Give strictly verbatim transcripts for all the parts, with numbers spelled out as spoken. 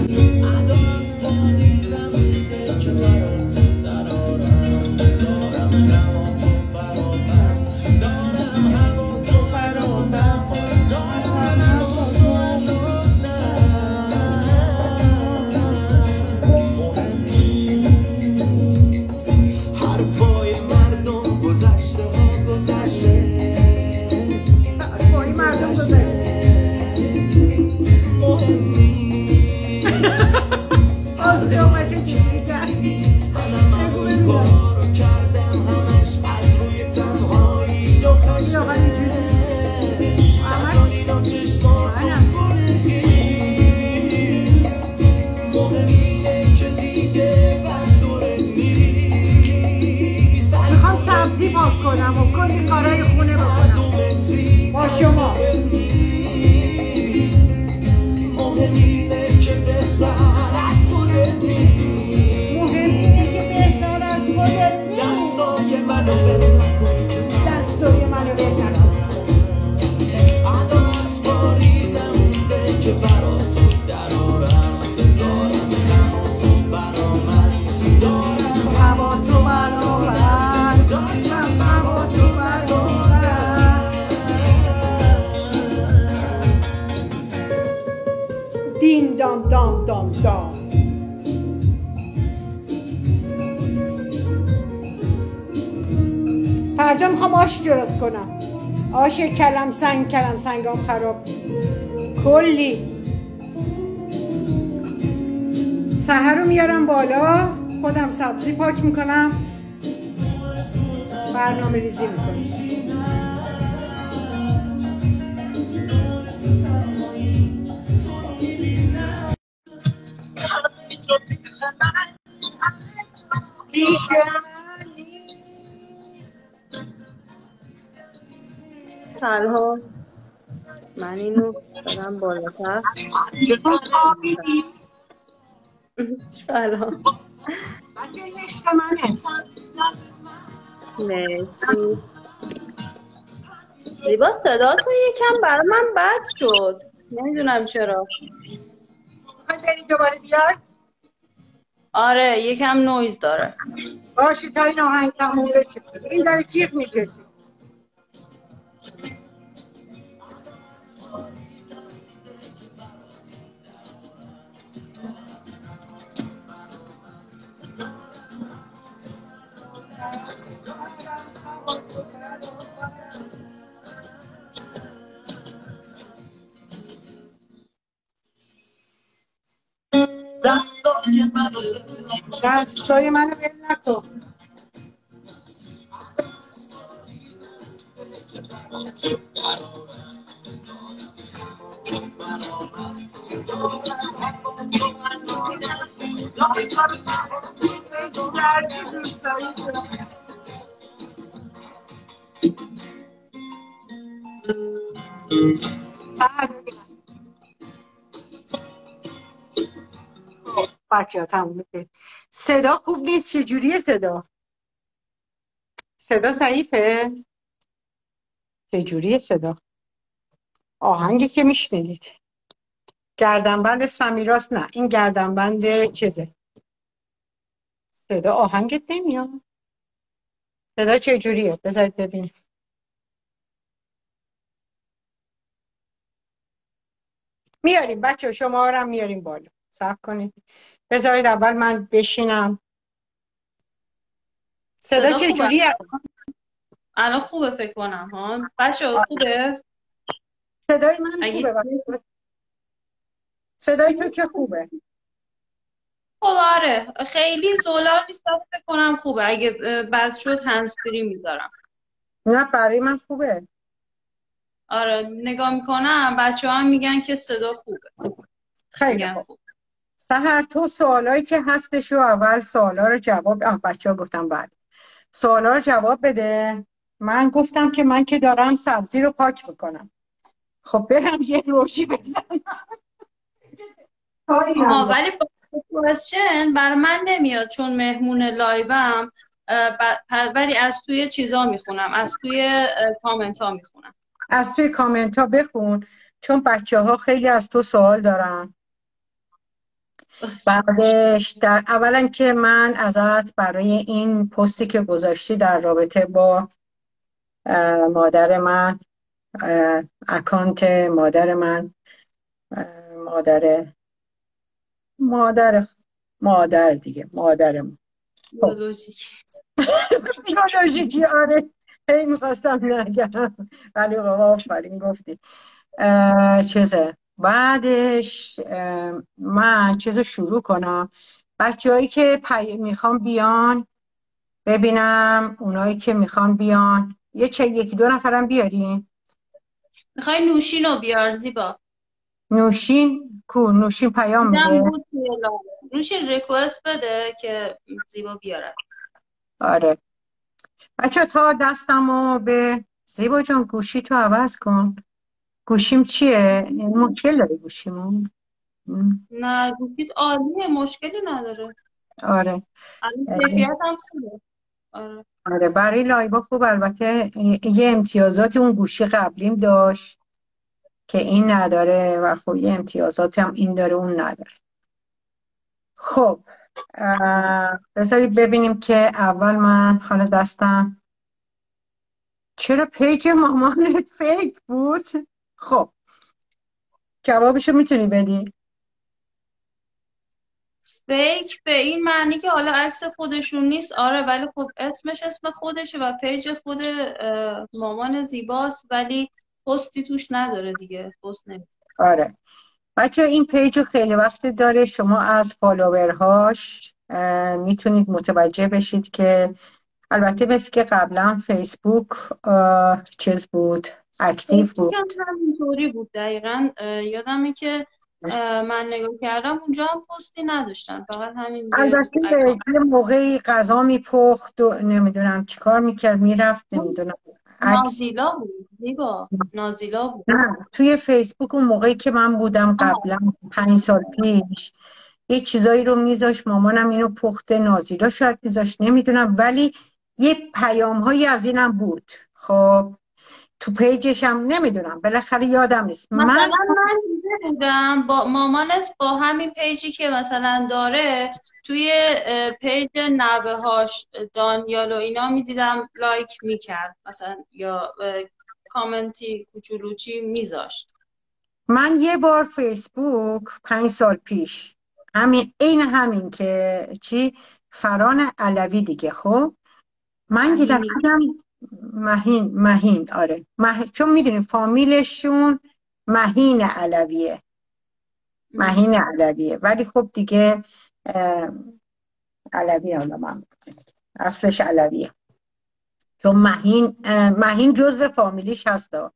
کنم و کلی کارهای خونه بکنم با شما. مهم اینه که بهتر از خودت نیست. دستای منو ول نکن، دستای منو ول نکن. عدالت باری نمونده که براتون درارم، بذارم هوا تو برا من، دارم هوا تو برا من، دارم هوا تو برا من. دین دام دام دام دام. فردا میخوام آش درست کنم، آش کلم سنگ. کلم سنگام خراب کلی. سحر رو میارم بالا، خودم سبزی پاک میکنم، برنامه ریزی میکنم. سلام، من اینو دارم بالاتر. سلام بچه این عشق منه. مرسی. زیبا صداتون یکم برای من بد شد، نمیدونم چرا. میخوای بری دوباره بیای؟ آره یکم نویز داره. باشه تا این آهنگ تموم بشه. این داره جیغ میکشه. دستای منو دستای منو ول نکن. بچه ها تموم کرد. صدا خوب نیست. چجوریه صدا؟ صدا ضعیفه؟ چجوریه صدا؟ آهنگی که میشنیدید گردنبند سمیراست؟ نه این گردنبند چیزه. صدا آهنگت نمیاد. صدا چجوریه؟ بذارید ببینیم. میاریم بچه ها، شما رو هم میاریم بالا. صبر کنید بذارید اول من بشینم. صدا, صدا چجوریه؟ الان خوبه فکر کنم ها بچه. خوبه صدای من؟ خوبه بچه. صدای تو که خوبه. خب آره خیلی زولار نیست، فکر کنم خوبه. اگه بد شد هنز فری میذارم. نه برای من خوبه. آره نگاه میکنم بچه ها هم میگن که صدا خوبه. خیلی خوب. سحر تو سوالایی که هستش رو اول سوالا رو جواب آه بچه ها گفتم بعد سوالا رو جواب بده. من گفتم که من که دارم سبزی رو پاک میکنم. خب برم یه روشی بزنم. آه ولی کوشن بر من نمیاد چون مهمون لایوم، ولی از توی چیزا میخونم، از توی کامنت ها میخونم. از توی کامنت ها بخون چون بچه ها خیلی از تو سوال دارن. بعدش در اولا که من ازت برای این پستی که گذاشتی در رابطه با مادر من، اکانت مادر من، مادر مادر مادر دیگه مادر من، خب بیولوژیک. بیولوژیکی، آره هی میخواستم نگم ولی بابا آفرین گفتی. چیزه بعدش من چیزو شروع کنم. بچه هایی که پی... میخوام بیان ببینم، اونایی که میخوان بیان یه چه یکی دو نفرم بیاریم. میخوای نوشین رو بیار زیبا؟ نوشین کو؟ نوشین پیام دیدم میده. بود توی لاین. نوشین ریکوست بده که زیبا بیاره. آره بچه تا دستمو به زیبا جان گوشی تو عوض کن. گوشیم چیه؟ مشکل داره گوشیمون. نه گوشیت عالیه، مشکلی نداره. آره الان کیفیت هم خوبه. آره. آره برای لایوا خوب. البته یه امتیازاتی اون گوشی قبلیم داشت که این نداره و خب یه امتیازاتی هم این داره اون نداره. خب بذارید ببینیم که اول من حالا دستم چرا پیج مامانت فیک بود. خب جوابشو میتونی بدی؟ فیک به این معنی که حالا عکس خودشون نیست. آره ولی خب اسمش اسم خودشه و پیج خود مامان زیباست ولی پستی توش نداره دیگه، پست نمیده. آره بچه این پیج خیلی وقت داره. شما از فالوورهاش میتونید متوجه بشید که البته مثل که قبلا فیسبوک چیز بود، اکتیو بود. فیسبوک هم همینطوری بود دقیقا. یادمه که من نگاه کردم اونجا هم پستی نداشتن، فقط همین یه البته اکانت. یه موقعی غذا میپخت و نمیدونم چیکار میکرد میرفت نمیدونم عکس. نازیلا بود زیبا، نازیلا بود. نه توی فیسبوک اون موقعی که من بودم قبلا پنج سال پیش یه چیزایی رو میذاش، مامانم اینو پخته، نازیلا شاید میذاش نمیدونم، ولی یه پیام هایی از اینم بود. خب تو پیجش هم نمیدونم بالاخره یادم نیست. من مثلا من دیده بودم با مامانت با همین پیجی که مثلا داره توی پیج نوه هاش دانیال و اینا میدیدم لایک میکرد مثلا یا کامنتی کوچولوچی میذاشت. من یه بار فیسبوک پنج سال پیش همین این همین که چی فران علوی دیگه. خب من یه دفعه مهینی. دیدم مهین مهین آره مه... چون میدونی فامیلشون مهین علویه، مهین علویه ولی خب دیگه علویه، حالا من اصلش علویه چون مهین مهین جزو فامیلیش هستا.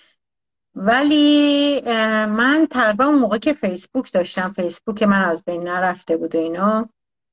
ولی من تقریبا اون موقع که فیسبوک داشتم، فیسبوک من از بین نرفته بود و اینا،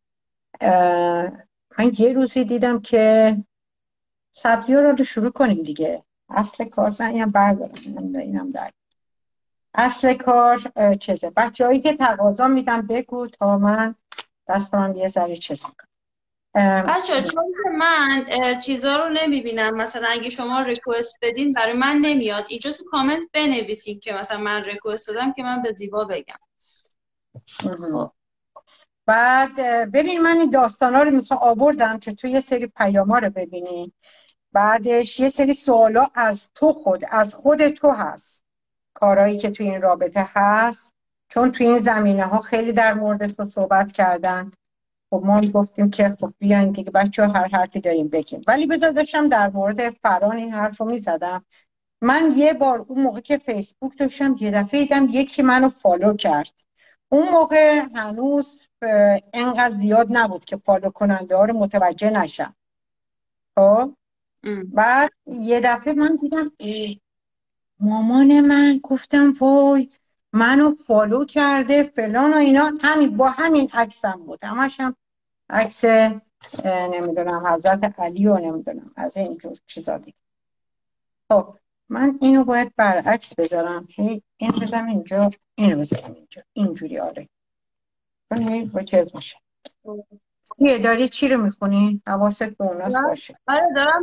من یه روزی دیدم که سبزی ها رو شروع کنیم دیگه. اصل کار اینم بردارم اینم در اصل کار چیزه. بچه هایی که تقاضا میدم بگو تا من دستم یه ذره چیز کنم. بچه چون که من چیزا رو نمیبینم، مثلا اگه شما ریکوست بدین برای من نمیاد اینجا، تو کامنت بنویسین که مثلا من ریکوست دادم که من به زیبا بگم. خب بعد ببین من این داستانا رو میخوام آوردم که تو یه سری پیاما رو ببینی، بعدش یه سری سوالا از تو خود از خود تو هست، کارهایی که تو این رابطه هست، چون تو این زمینه ها خیلی در مورد تو صحبت کردن. خب ما گفتیم که خب بیاین دیگه بچه ها هر حرفی داریم بگیم. ولی بذار داشتم در مورد فران این حرف رو میزدم. من یه بار اون موقع که فیسبوک داشتم یه دفعه دیدم یکی منو فالو کرد. اون موقع هنوز انقدر زیاد نبود که فالو کننده ها رو متوجه نشم. خب بعد یه دفعه من دیدم ای مامان من، گفتم وای منو فالو کرده فلان و اینا. همین با همین عکسم بود، همش هم عکس نمیدونم حضرت علی و نمیدونم از اینجور چیزا دیگه. خب من اینو باید برعکس بذارم، هی این بذارم اینجا، اینو بذارم اینجا، اینجوری. آره چون هی با چیز میشه. یه داری چی رو میخونی؟ حواست به اوناست باشه. آره دارم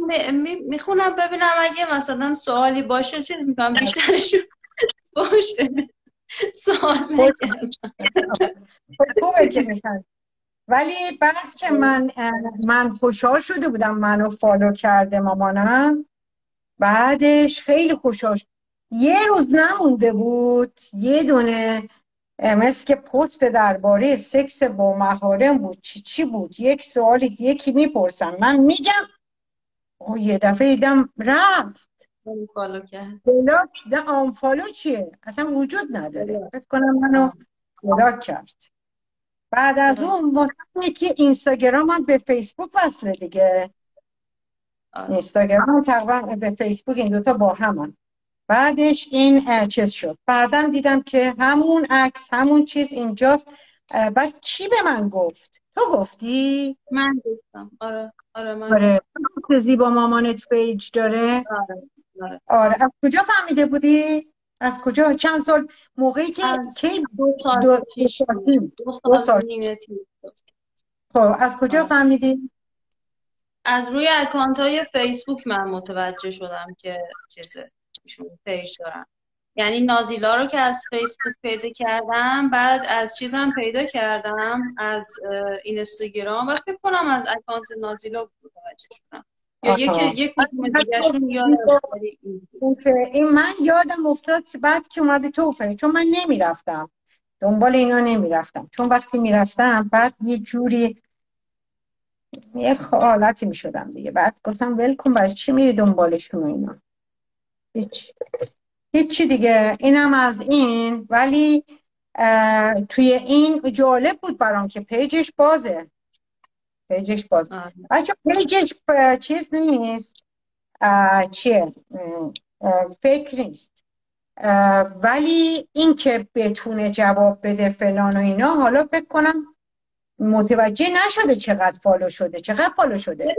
میخونم ببینم اگه مثلا سوالی باشه چیز میکنم بیشترشون باشه. سوال خب، نکردم. خوبه که میخواد. ولی بعد که من من خوشحال شده بودم منو فالو کرده مامانم، بعدش خیلی خوشحال شد. یه روز نمونده بود یه دونه مثل که پست درباره سکس با محارم بود، چی چی بود، یک سوال یکی میپرسم من میگم، او یه دفعه دیدم رفت فالو کرد. بلاک. ده آنفالو چیه؟ اصلا وجود نداره. فکر کنم منو بلاک کرد. بعد از اون واسه که اینستاگرام هم به فیسبوک وصله دیگه. اینستاگرام تقریبا به فیسبوک این دوتا با همن. بعدش این چیز شد. بعدم دیدم که همون عکس همون چیز اینجاست. بعد کی به من گفت؟ تو گفتی؟ من گفتم. آره آره من آره زیبا مامانت پیج داره. آره آره. آره از کجا فهمیده بودی؟ از کجا؟ چند سال موقعی که کی دو سال دو, پیش دو سال دو سال, دو سال. نیمه. خب از کجا آره. فهمیدی؟ از روی اکانت های فیسبوک من متوجه شدم که چیزه ایشون پیج دارن. یعنی نازیلا رو که از فیسبوک پیدا کردم، بعد از چیزم پیدا کردم از اینستاگرام و فکر کنم از اکانت نازیلا متوجه شدم. یا یکی یک کدوم دیگه‌شون یادم این من یادم افتاد بعد که اومده توفه، چون من نمیرفتم دنبال اینا نمیرفتم، چون وقتی میرفتم بعد یه جوری یه حالتی میشدم دیگه. بعد گفتم ول کن، برای چی میری دنبالشون و اینا؟ هیچ هیچی دیگه. اینم از این. ولی توی این جالب بود برام که پیجش بازه. پیجش باز بچه پیجش چیز نیست، چیه فکر نیست، ولی این که بتونه جواب بده فلان و اینا. حالا فکر کنم متوجه نشده چقدر فالو شده. چقدر فالو شده؟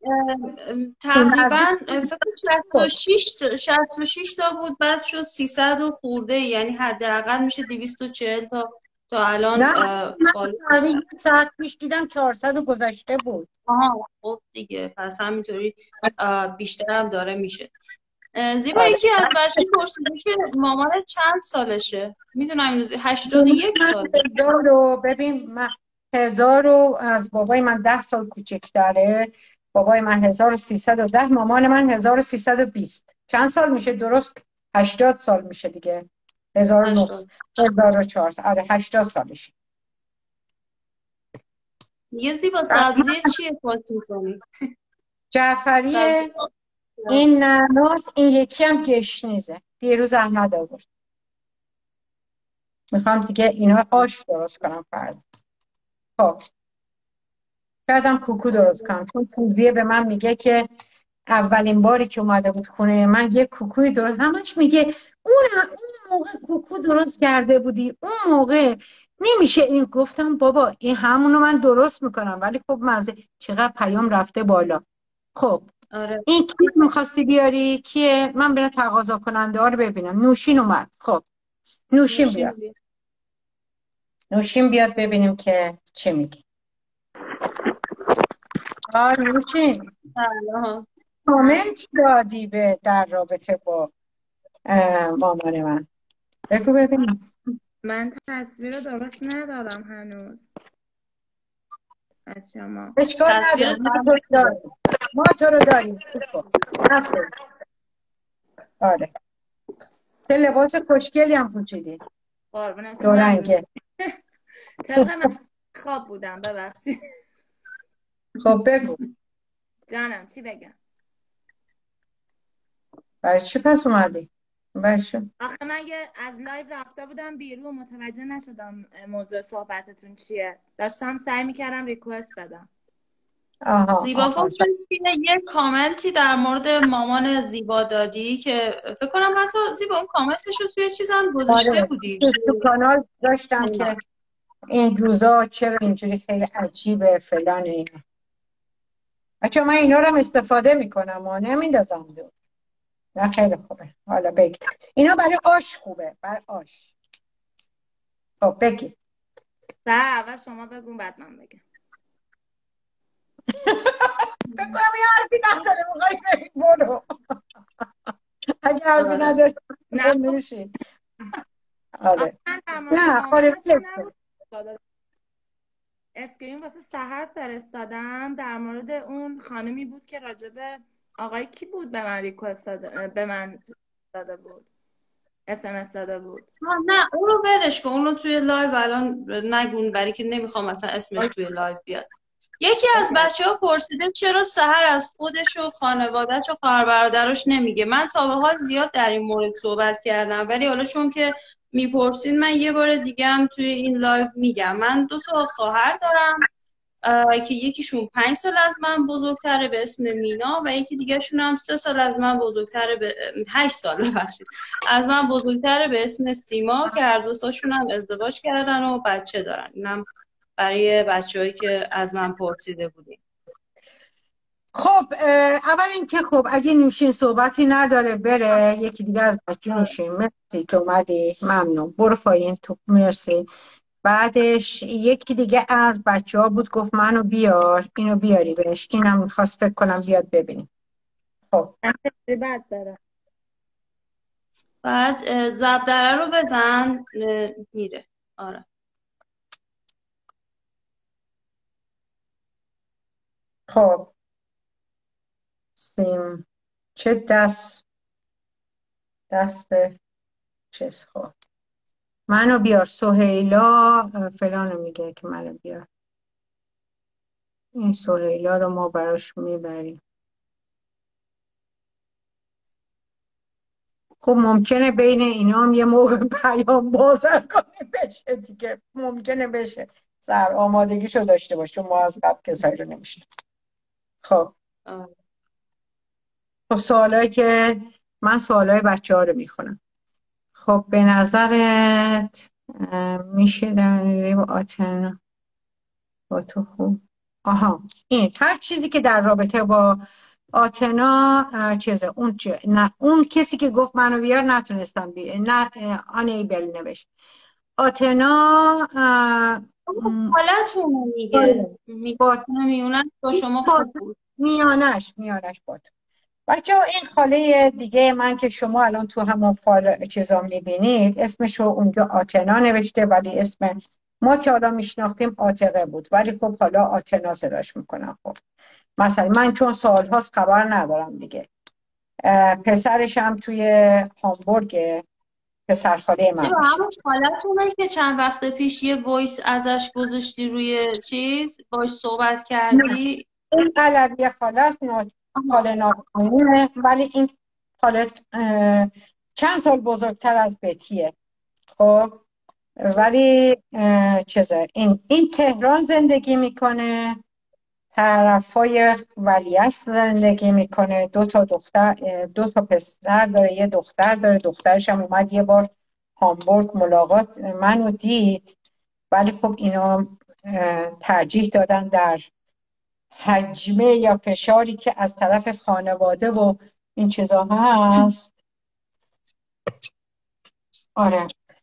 تقریبا فکر کنم شصت و شش تا بود، بعد شد سیصد و خورده، یعنی حداقل میشه دویست و چهل تا تا الان. نه من یه ساعت پیش دیدم چهارصد و گذشته بود. آها خب دیگه پس همینطوری بیشتر هم داره میشه. زیبا یکی از بچه پرسیده که مامانت چند سالشه؟ میدونم این هشتاد و یک سال رو ببین. من هزار رو از بابای من ده سال کوچکتره. بابای من هزار و سیصد و ده، مامان من هزار و سیصد و بیست. چند سال میشه درست؟ هشتاد سال میشه دیگه. هزار و نهصد هزار و چهارصد. آره هشتاد سالشه. یه زیبا سبزی چیه پاک میکنی؟ جعفریه. این نعناس. این یکی هم گشنیزه، دیروز احمد آورد. میخوام دیگه اینا آش درست کنم فردا. خب شایدم کوکو درست کنم، چون توزیه به من میگه که اولین باری که اومده بود خونه من یه کوکوی درست، همش میگه اون اون موقع کوکو درست کرده بودی، اون موقع نمیشه این. گفتم بابا این همونو من درست میکنم، ولی خب مزه. چقدر پیام رفته بالا. خب آره. این کی میخواستی بیاری؟ کیه؟ من برم تقاضا کننده ها رو ببینم. نوشین اومد. خب نوشین, نوشین بیاد بی. نوشین بیاد ببینیم که چه میگه. آه نوشین کامنت دادی به در رابطه با مامان من. بگو ببینم. من تصویر درست ندارم هنوز از شما. اشکال نداره ما تو رو داریم. آره چه لباس خوشگلی هم پوشیدی. دو رنگه. طبق من خواب بودم ببخشید. خب بگو جانم چی بگم؟ برای چی پس اومدی؟ برشو. آخه من یه از لایو رفته بودم بیرون، متوجه نشدم موضوع صحبتتون چیه. داشتم سعی میکردم ریکوست بدم. آها زیبا گفت یه کامنتی در مورد مامان زیبا دادی که فکر کنم حتی زیبا اون کامنتش رو توی چیزم گذاشته آره. بودی تو کانال داشتم که این روزا چرا اینجوری خیلی عجیبه فلان اینا. بچه من اینا رو هم استفاده میکنم و نمیندازم دور. نه خیلی خوبه. حالا بگی اینا برای آش خوبه، برای آش. خب بگی. نه اول شما بگون بعد من بگم. بگم یه حرفی نداره مقایی برو. اگه حرفی نداره نوشی. آره من در مورد نه آره مامانش بله. نبود اسکرین واسه سحر فرستادم، در مورد اون خانمی بود که راجب آقای کی بود به من ریکوست داده، به من داده بود، اس ام اس داده بود. آه، نه اون رو ولش کن، اون رو توی لایو الان نگون، برای که نمیخوام مثلا اسمش توی لایو بیاد. یکی از بچه ها پرسیده چرا سحر از خودش و خانواده‌اش و خواهر برادرش نمیگه. من تا به حال زیاد در این مورد صحبت کردم، ولی حالا چون که میپرسید من یه بار دیگه هم توی این لایو میگم. من دو تا خواهر دارم که یکیشون پنج سال از من بزرگتره به اسم مینا و یکی دیگهشون هم سه سال از من بزرگتره به هشت سال ببخشید از من بزرگتره به اسم سیما که هر دو تاشون هم ازدواج کردن و بچه دارن. اینم برای بچه‌هایی که از من پرسیده بودیم. خب اول اینکه خب اگه نوشین صحبتی نداره بره، یکی دیگه از بچه نوشین مرسی که اومدی، ممنون، برو پایین تو، مرسی. بعدش یکی دیگه از بچه ها بود گفت منو بیار، اینو بیاری بهش، اینم میخواست فکر کنم بیاد ببینیم. خب بعد بره بعد زبدره رو بزن میره. آره خب سیم چه دست دست به چیز. خب منو بیار، سهیلا فلانو میگه که منو بیار، این سهیلا رو ما براش میبریم. خب ممکنه بین اینا هم یه موقع پیام بازرگانی بشه دیگه، ممکنه بشه، سر آمادگیشو داشته باشه چون ما از قبل کسایی رو نمیشناسیم. خب آه. خب سوالایی که من سوالای بچه ها رو میخونم. خب به نظرت میشه در با آتنا با تو خوب، آها این هر چیزی که در رابطه با آتنا چیزه، اون چه نه اون کسی که گفت منو بیار نتونستم بیار، نه آن ایبل نوشت آتنا حالتون رو میگه میونن با شما خوب بود، میانش میانش با تو بچه ها. این خاله دیگه من که شما الان تو همون فال چیزا میبینید اسمشو اونجا آتنا نوشته، ولی اسم ما که حالا میشناختیم آتقه بود، ولی خب حالا آتنا صداش میکنم. خب مثلا من چون سالهاست خبر ندارم دیگه. پسرش هم توی هامبورگ، پسر خاله من با میشه. همون حالتونه که چند وقت پیش یه وایس ازش گذاشتی روی چیز باش صحبت کردی. این علوی خاله است، خاله ناخوانیه، ولی این خاله چند سال بزرگتر از بتیه. خب ولی چیزه این این تهران زندگی میکنه، طرفای ولیعصر زندگی میکنه، دو تا دختر دو تا پسر داره، یه دختر داره، دخترش هم اومد یه بار هامبورگ ملاقات منو دید، ولی خب اینا ترجیح دادن در حجمه یا فشاری که از طرف خانواده و این چیزا هست آره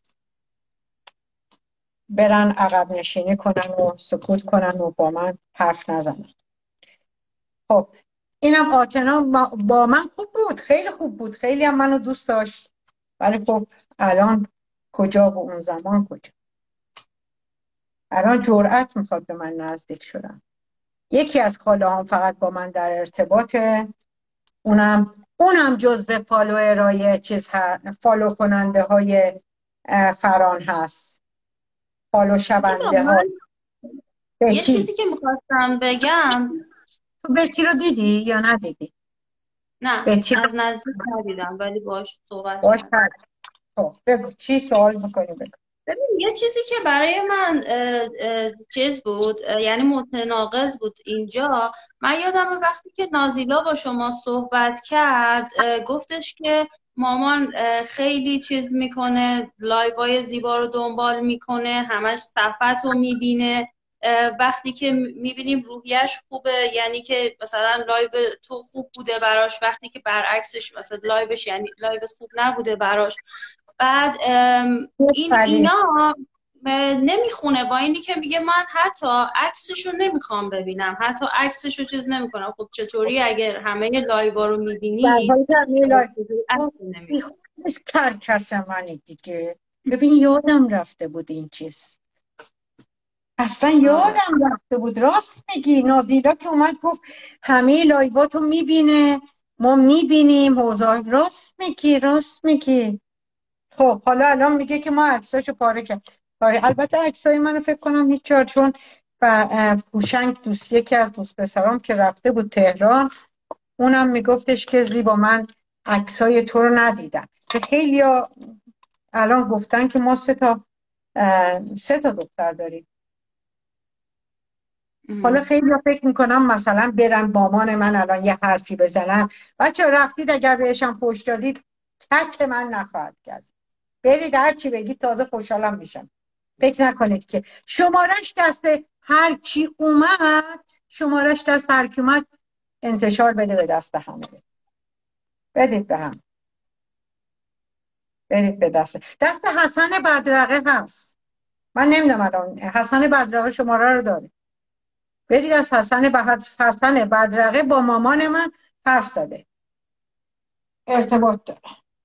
برن عقب نشینی کنن و سکوت کنن و با من حرف نزنن. خب اینم آتنا با من خوب بود، خیلی خوب بود، خیلی هم منو دوست داشت، ولی خب الان کجا و اون زمان کجا، الان جرأت میخواد به من نزدیک شدن. یکی از خاله هم فقط با من در ارتباطه، اونم اونم جزو فالوورای چیز ها، فالو کننده های فران هست، فالو شونده ها. یه چیزی که میخواستم بگم، تو بتی رو دیدی یا ندیدی؟ نه بتی از نزدیک ندیدم ولی باش صحبت کردم. خب بگو چی سوال میکنی بگو. ببین یه چیزی که برای من چیز بود، یعنی متناقض بود اینجا. من یادم وقتی که نازیلا با شما صحبت کرد گفتش که مامان خیلی چیز میکنه، لایوهای زیبا رو دنبال میکنه، همش صفحت رو میبینه، وقتی که میبینیم روحیش خوبه یعنی که مثلا لایو تو خوب بوده براش، وقتی که برعکسش مثلا لایوش یعنی لایوش خوب نبوده براش. بعد این اینا نمیخونه با اینی که میگه من حتی عکسشو نمیخوام ببینم، حتی عکسشو چیز نمیکنم. خب چطوری اگر همه لایوا رو میبینی نیست کرکس منی دیگه، ببین یادم رفته بود این چیز، اصلا یادم رفته بود. راست میگی، نازیلا که اومد گفت همه لایواتو میبینه، ما میبینیم حوضا. راست میگی راست میگی. خب حالا الان میگه که ما عکساشو پاره کرد. پاره البته عکسای منو فکر کنم هیچ جا، چون و پوشنگ دوست یکی از دوست پسرام که رفته بود تهران، اونم میگفتش که زیبا من عکسای تو رو ندیدم. خیلی ها الان گفتن که ما سه تا سه تا دختر داریم. حالا خیلی ها فکر میکنم مثلا برن مامان من الان یه حرفی بزنن، بچه رفتید اگر بهشم فوش دادید تک من نخواهد کرد، برید هر چی بگید تازه خوشحالم میشم. فکر نکنید که شمارش دست هر کی اومد، شمارش دست هر کی اومد انتشار بده به دست همه. بدید به هم، برید به دست دست حسن بدرقه هست. من نمیدونم الان حسن بدرقه شماره رو داره. برید از حسن ب... حسن بدرقه با مامان من حرف زده، ارتباط داره.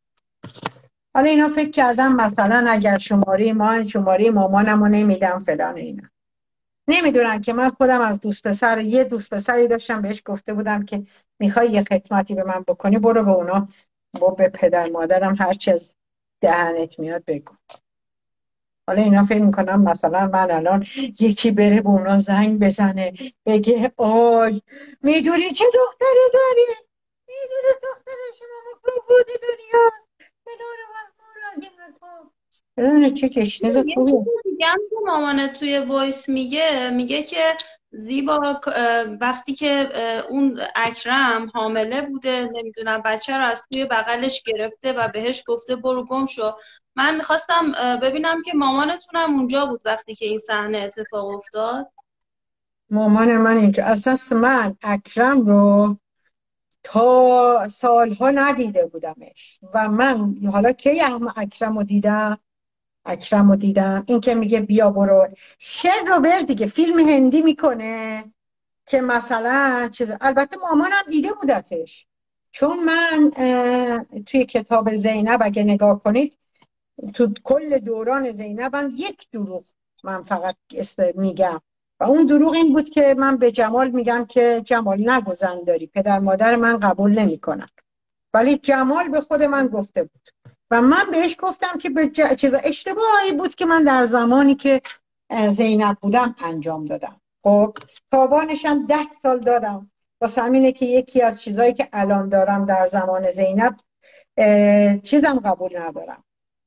حالا اینا فکر کردم مثلا اگر شماره ما شماره مامانمو نمیدم فلان اینا. نمیدونن که من خودم از دوست پسر یه دوست پسری داشتم بهش گفته بودم که میخوای یه خدمتی به من بکنی برو به اونا، با به پدر مادرم هر چه از دهنت میاد بگو. حالا اینا فکر میکنم مثلا من الان یکی بره به اونا زنگ بزنه بگه آی میدونی چه دختری داری؟ میدونی دختر شما مفروض دنیاست بدون محمول از این حرفا. بدون چه کشنیز یه خوبیه. چیزی دیگه هم که مامانه توی وایس میگه، میگه که زیبا وقتی که اون اکرم حامله بوده نمیدونم بچه رو از توی بغلش گرفته و بهش گفته برو گم شو. من میخواستم ببینم که مامانتونم اونجا بود وقتی که این صحنه اتفاق افتاد. مامان من اینجا اساس من اکرم رو تا سالها ندیده بودمش و من حالا کی هم اکرم رو دیدم اکرم رو دیدم این که میگه بیا برو شعر رو بر دیگه فیلم هندی میکنه که مثلا چیز. البته مامانم دیده بودتش، چون من توی کتاب زینب اگه نگاه کنید تو کل دوران زینبم یک دروغ من فقط میگم و اون دروغ این بود که من به جمال میگم که جمال نگو زن داری، پدر مادر من قبول نمیکنن، ولی جمال به خود من گفته بود و من بهش گفتم که به ج... چیز اشتباهی بود که من در زمانی که زینب بودم انجام دادم. خب تاوانشم ده سال دادم. واسه همینه که یکی از چیزایی که الان دارم در زمان زینب چیزم قبول ندارم،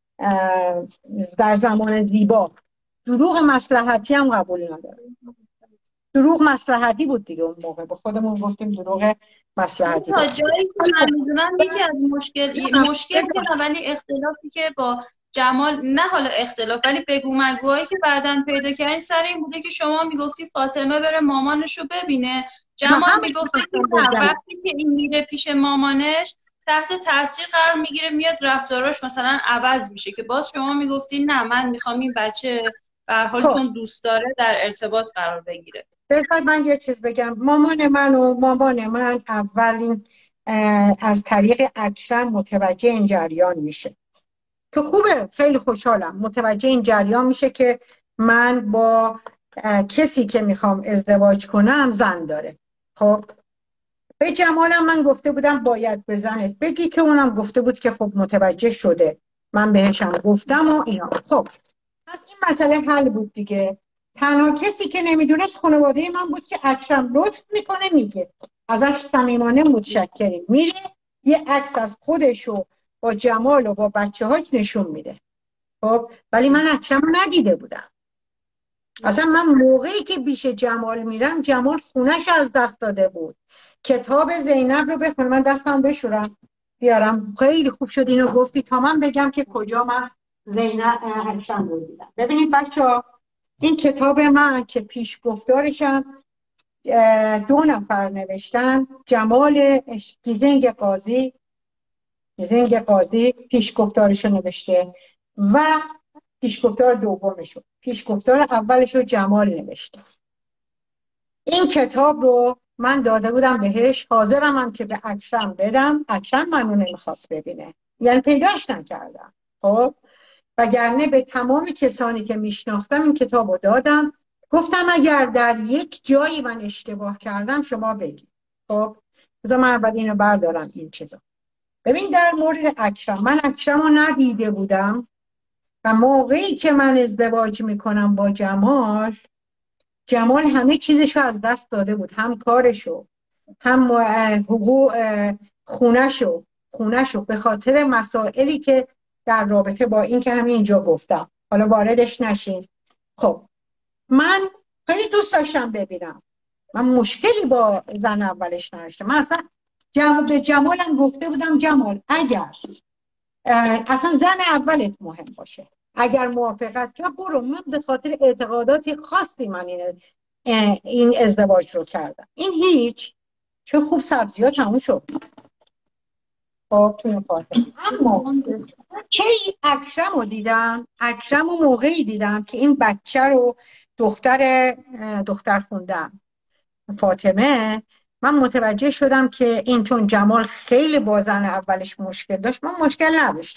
در زمان زیبا دروغ مصلحتی هم قبول ندارم. دروغ مصلحتی بود دیگه، اون موقع به خودمون گفتیم دروغ مصلحتی تا بود. جایی که من میدونم یکی از مشکل مشکل که ولی اختلافی که با جمال، نه حالا اختلاف ولی بگو مگوهایی که بعداً پیدا کردین سر این بوده که شما میگفتی فاطمه بره مامانش رو ببینه، جمال میگفته که نه وقتی که این میره پیش مامانش تحت تاثیر قرار میگیره میاد رفتاراش مثلا عوض میشه، که باز شما میگفتی نه من میخوام این بچه به هر حال چون دوست داره در ارتباط قرار بگیره. بذار من یه چیز بگم. مامان من و مامان من اولین از طریق اکرم متوجه این جریان میشه که خوبه، خیلی خوشحالم متوجه این جریان میشه که من با کسی که میخوام ازدواج کنم زن داره. خب به جمالم من گفته بودم باید بزنت بگی که اونم گفته بود که خب متوجه شده، من بهشم گفتم و اینا. خب پس این مسئله حل بود دیگه. تنها کسی که نمیدونست خانواده من بود که اکرم لطف میکنه میگه ازش صمیمانه متشکریم، میره یه عکس از خودشو با جمال و با بچه هاش نشون میده. خب ولی من اکرم رو ندیده بودم اصلا. من موقعی که پیش جمال میرم جمال خونش از دست داده بود. کتاب زینب رو بخون، من دستم بشورم بیارم. خیلی خوب شد اینو گفتی تا من بگم که کجا من زینب اکرم رو دیدم. ببینید بچه ها این کتاب من که پیش گفتارشم دو نفر نوشتن، جمال گیزنگ قاضی گیزنگ قاضی پیش گفتارشو نوشته و پیش گفتار دومشو، پیش گفتار اولشو جمال نوشته. این کتاب رو من داده بودم بهش، حاضرم هم که به اکرم بدم. اکرم منو نمیخواست ببینه، یعنی پیداش نکردم. خب وگرنه به تمام کسانی که میشناختم این کتاب رو دادم، گفتم اگر در یک جایی من اشتباه کردم شما بگید. خب بذار من اول اینو بردارم این چیزا. ببین در مورد اکرم، من اکرم رو ندیده بودم و موقعی که من ازدواج میکنم با جمال، جمال همه چیزشو از دست داده بود، هم کارشو هم حقوق خونشو خونشو به خاطر مسائلی که در رابطه با این که همین اینجا گفتم، حالا واردش نشین. خب من خیلی دوست داشتم ببینم، من مشکلی با زن اولش نداشتم. من اصلا جمال به جمالم گفته بودم جمال اگر اصلا زن اولت مهم باشه، اگر موافقت کرد برو، من به خاطر اعتقاداتی خاصی من این این ازدواج رو کردم. این هیچ، چون خوب سبزی ها تموم شد. خب توی فاطمه اما کی اکرم رو دیدم، اکرم رو موقعی دیدم که این بچه رو دختر دختر خوندم فاطمه، من متوجه شدم که این چون جمال خیلی با زن اولش مشکل داشت، من مشکل نداشتم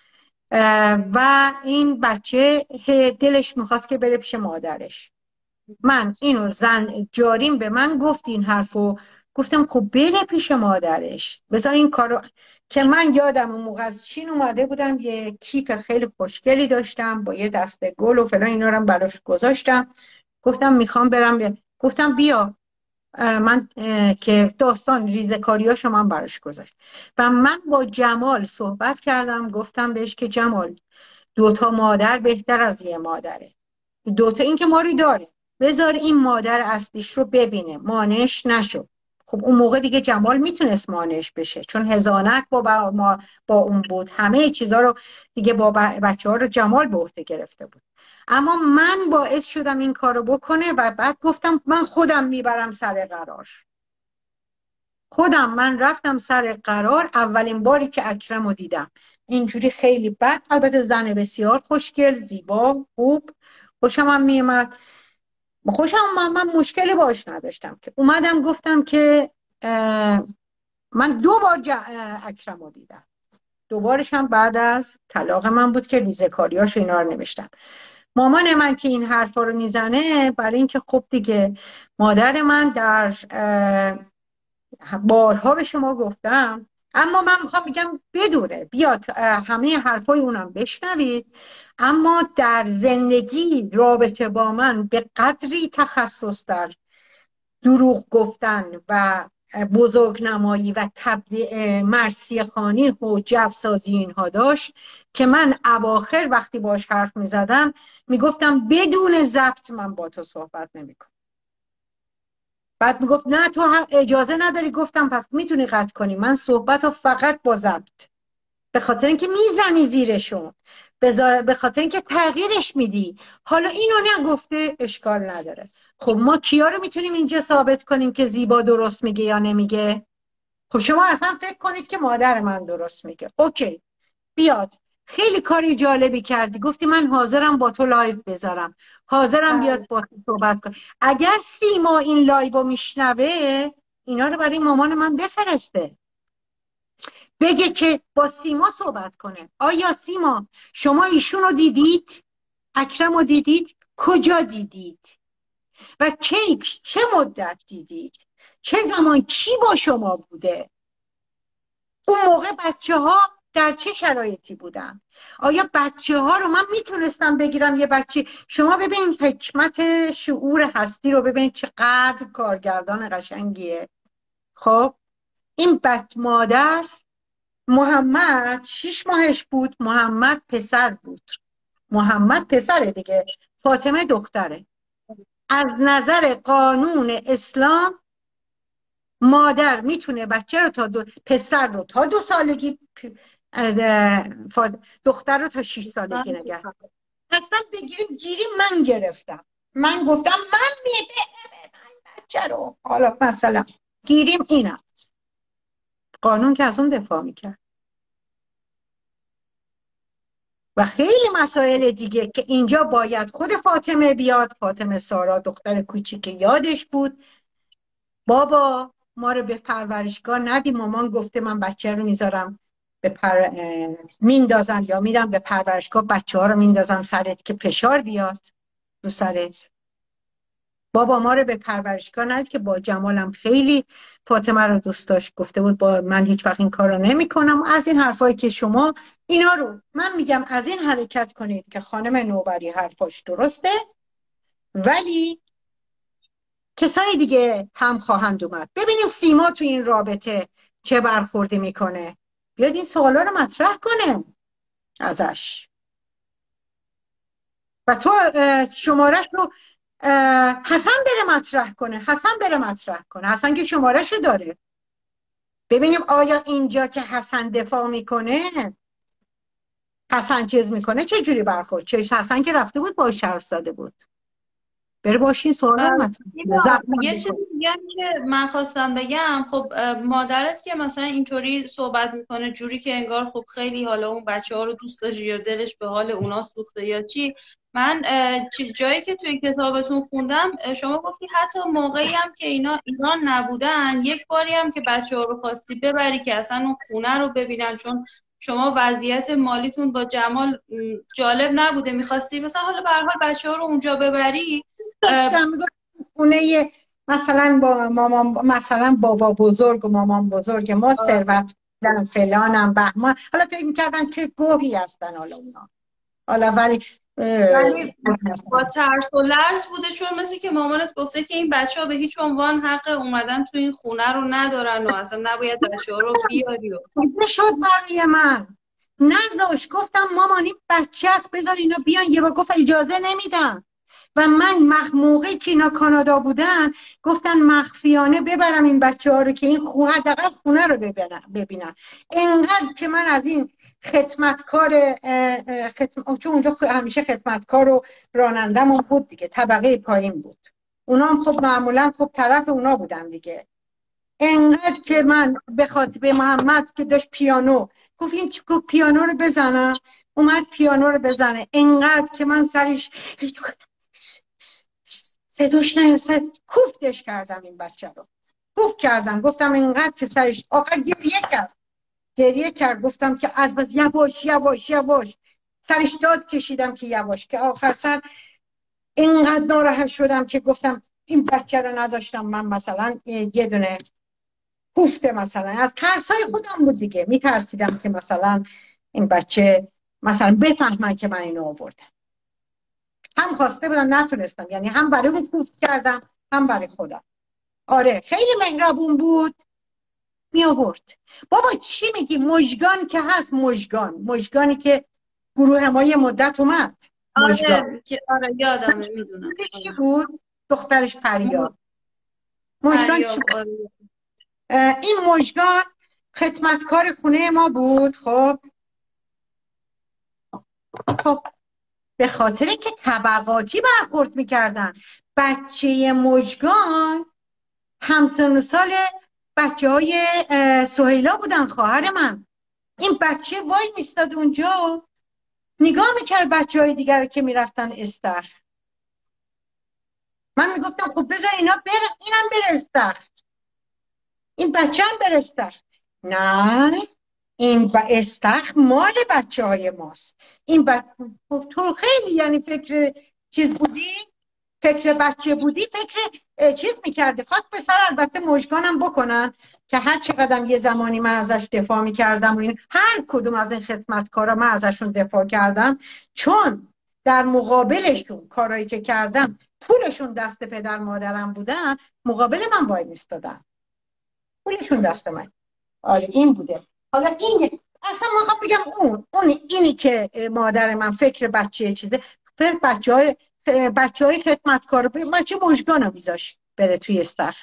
و این بچه دلش میخواست که بره پیش مادرش. من اینو زن جاریم به من گفت این حرفو، گفتم خب بره پیش مادرش، بذار این کارو. که من یادم اون موقع از چین اومده بودم، یه کیف خیلی خوشگلی داشتم با یه دسته گل و فلان، اینا رو براش گذاشتم، گفتم میخوام برم بیا. گفتم بیا من که داستان ریزکاریاشو من براش گذاشت و من با جمال صحبت کردم، گفتم بهش که جمال دوتا مادر بهتر از یه مادره، دوتا این که ما رو داره، بذار این مادر اصلیش رو ببینه، مانعش نشو. خب اون موقع دیگه جمال میتونست مانعش بشه چون هزانت با, با ما با اون بود، همه چیزا رو دیگه با بچه ها رو جمال به عهده گرفته بود. اما من باعث شدم این کارو بکنه و بعد گفتم من خودم میبرم سر قرار. خودم من رفتم سر قرار. اولین باری که اکرم رو دیدم اینجوری خیلی بد، البته زن بسیار خوشگل، زیبا، خوب، خوشم هم میومد، خوشم من, من مشکلی باش نداشتم. که اومدم گفتم که من دو بار اکرم رو دیدم، دوبارش هم بعد از طلاق من بود که ریزکاریاش اینا رو نوشتم. مامان من که این حرفا رو میزنه برای اینکه خب دیگه مادر من در بارها به شما گفتم، اما من میخوام بگم بدونه بیاد همه حرفای اونم بشنوید، اما در زندگی رابطه با من به قدری تخصص در دروغ گفتن و بزرگنمایی و تبدیع مرثیه خوانی و جوسازی اینها داشت که من اواخر وقتی باش حرف میزدم میگفتم بدون ضبط من با تو صحبت نمیکنم. بعد میگفت نه تو اجازه نداری. گفتم پس میتونی قطع کنی، من صحبت رو فقط با ضبط، به خاطر اینکه میزنی زیرشون، به خاطر اینکه تغییرش میدی. حالا اینو نگفته اشکال نداره. خب ما کیا رو میتونیم اینجا ثابت کنیم که زیبا درست میگه یا نمیگه؟ خب شما اصلا فکر کنید که مادر من درست میگه. اوکی بیاد، خیلی کاری جالبی کردی، گفتی من حاضرم با تو لایو بذارم، حاضرم بیاد با تو صحبت کن. اگر سیما این لایو رو میشنوه اینا رو برای مامان من بفرسته، بگه که با سیما صحبت کنه. آیا سیما شما ایشون رو دیدید؟ اکرم رو دیدید؟ کجا دیدید؟ و کیک چه مدت دیدید؟ چه زمان کی با شما بوده؟ اون موقع بچه ها در چه شرایطی بودن؟ آیا بچه ها رو من میتونستم بگیرم یه بچه؟ شما ببینید حکمت شعور هستی رو ببینید چقدر کارگردان قشنگیه. خب این بچه مادر محمد شیش ماهش بود، محمد پسر بود، محمد پسره دیگه، فاطمه دختره. از نظر قانون اسلام مادر میتونه بچه رو تا دو... پسر رو تا دو سالگی، دختر رو تا شیش سالگی نگه. اصلا بگیریم گیریم من گرفتم، من گفتم من میبرم بچه رو. حالا مثلا گیریم اینم قانون که از اون دفاع میکرد و خیلی مسائل دیگه که اینجا باید خود فاطمه بیاد. فاطمه سارا دختر کوچیک یادش بود بابا ما رو به پرورشگاه ندی، مامان گفته من بچه رو میذارم به پر میندازن یا میرن به پرورشگاه بچه ها رو میندازم سرت که فشار بیاد رو سرت. بابا ما رو به پرورشگاه ندید که با جمالم خیلی فاطمه رو دوست داشت، گفته بود با من هیچ وقت این کار رو نمی کنم. از این حرفایی که شما اینا رو من میگم از این حرکت کنید که خانم نوبری حرفاش درسته، ولی کسای دیگه هم خواهند اومد. ببینیم سیما تو این رابطه چه برخوردی میکنه، بیاد این سوالا رو مطرح کنه ازش. و تو شمارش رو حسن بره مطرح کنه، حسن بره مطرح کنه، حسن که شمارش رو داره. ببینیم آیا اینجا که حسن دفاع میکنه، حسن چیز میکنه چه جوری برخورد. چه حسن که رفته بود با شرف زده بود، بره باشین سوالا رو مطرح کنه. یه چیزی دیگه که من خواستم بگم، خب مادرت که مثلا اینطوری صحبت میکنه جوری که انگار خب خیلی حالا اون بچه ها رو دوست داشته یا دلش به حال اونا سوخته یا چی. من جایی که توی کتابتون خوندم شما گفتی حتی موقعی هم که اینا ایران نبودن، یک باری هم که بچه ها رو خواستی ببری که اصلا اون خونه رو ببینن، چون شما وضعیت مالیتون با جمال جالب نبوده، میخواستی مثلا حالا به هر حال بچه ها رو اونجا ببری. خونه مثلا با مامان، مثلا بابا بزرگ و مامان بزرگ ما ثروت دارن فلانم بهمان، حالا فکر می‌کردن که گوهی هستن حالا اونا، حالا ولی یعنی با ترس و لرز بوده، چون مثل که مامانت گفته که این بچه ها به هیچ عنوان حق اومدن تو این خونه رو ندارن و اصلا نباید بچه ها رو بیاری. شد برای من نذاش، گفتم مامان این بچه است بذار اینا بیان. یه بار گفت اجازه نمیدم و من موقعی که اینا کانادا بودن گفتن مخفیانه ببرم این بچه ها رو که این خونه حداقل خونه رو ببینن. اینقدر که من از این خدمتکار خدمت... چون اونجا همیشه خدمتکار و رانندمون بود دیگه، طبقه پایین بود، اونا هم خب معمولا خب طرف اونا بودن دیگه. اینقدر که من به خاطر به محمد که داشت پیانو گفت این پیانو رو بزنم، اومد پیانو رو بزنه، اینقدر که من سرش صداش نیست کوفتش کردم این بچه رو، کوفت کردم. گفتم اینقدر که سرش آخر گریه کرد گریه کرد گفتم که از بس یواش یواش یواش سرش داد کشیدم که یواش، که آخر سر اینقدر ناراحت شدم که گفتم این بچه رو نذاشتم من مثلا یه دونه کوفته، مثلا از ترسای خودم بود دیگه، میترسیدم که مثلا این بچه مثلا بفهمن که من اینو آوردم. هم خواسته بودم نتونستم، یعنی هم برای اون کوفت کردم هم برای خودم. آره خیلی مهربون بود، می آورد. بابا چی میگی؟ مژگان که هست، مژگان مژگانی که گروه ما یه مدت اومد. آره که آره یادمه، میدونم چی بود دخترش؟ پریا. مژگان چی بود؟ آره. این مژگان خدمتکار خونه ما بود. خب خب به خاطر اینکه طبقاتی برخورد میکردن، بچه مژگان همسن و سال بچه های سهیلا بودن، خواهر من. این بچه وای میستاد اونجا نگاه میکرد بچه های دیگر که میرفتن استخر. من میگفتم خب بذار اینا بره، اینم بره استخر، این بچه هم بره استخر. نه این با استخر مال بچه های ماست. این ب... تو خیلی یعنی فکر چیز بودی، فکر بچه بودی، فکر چیز میکردی. خواست پسر البته مژگانم بکنن که هر چقدر یه زمانی من ازش دفاع میکردم و این هر کدوم از این خدمتکارا من ازشون دفاع کردم، چون در مقابلشون کارایی که کردم پولشون دست پدر مادرم بودن، مقابل من وای میستادن، پولشون دست من. آره این بوده. حالا این اصلا ما بگم اون اون اینی که مادر من فکر بچه چیزه، فکر بچه های بچه های خدمتکار، بچه مژگانو میذاش بره توی استخر.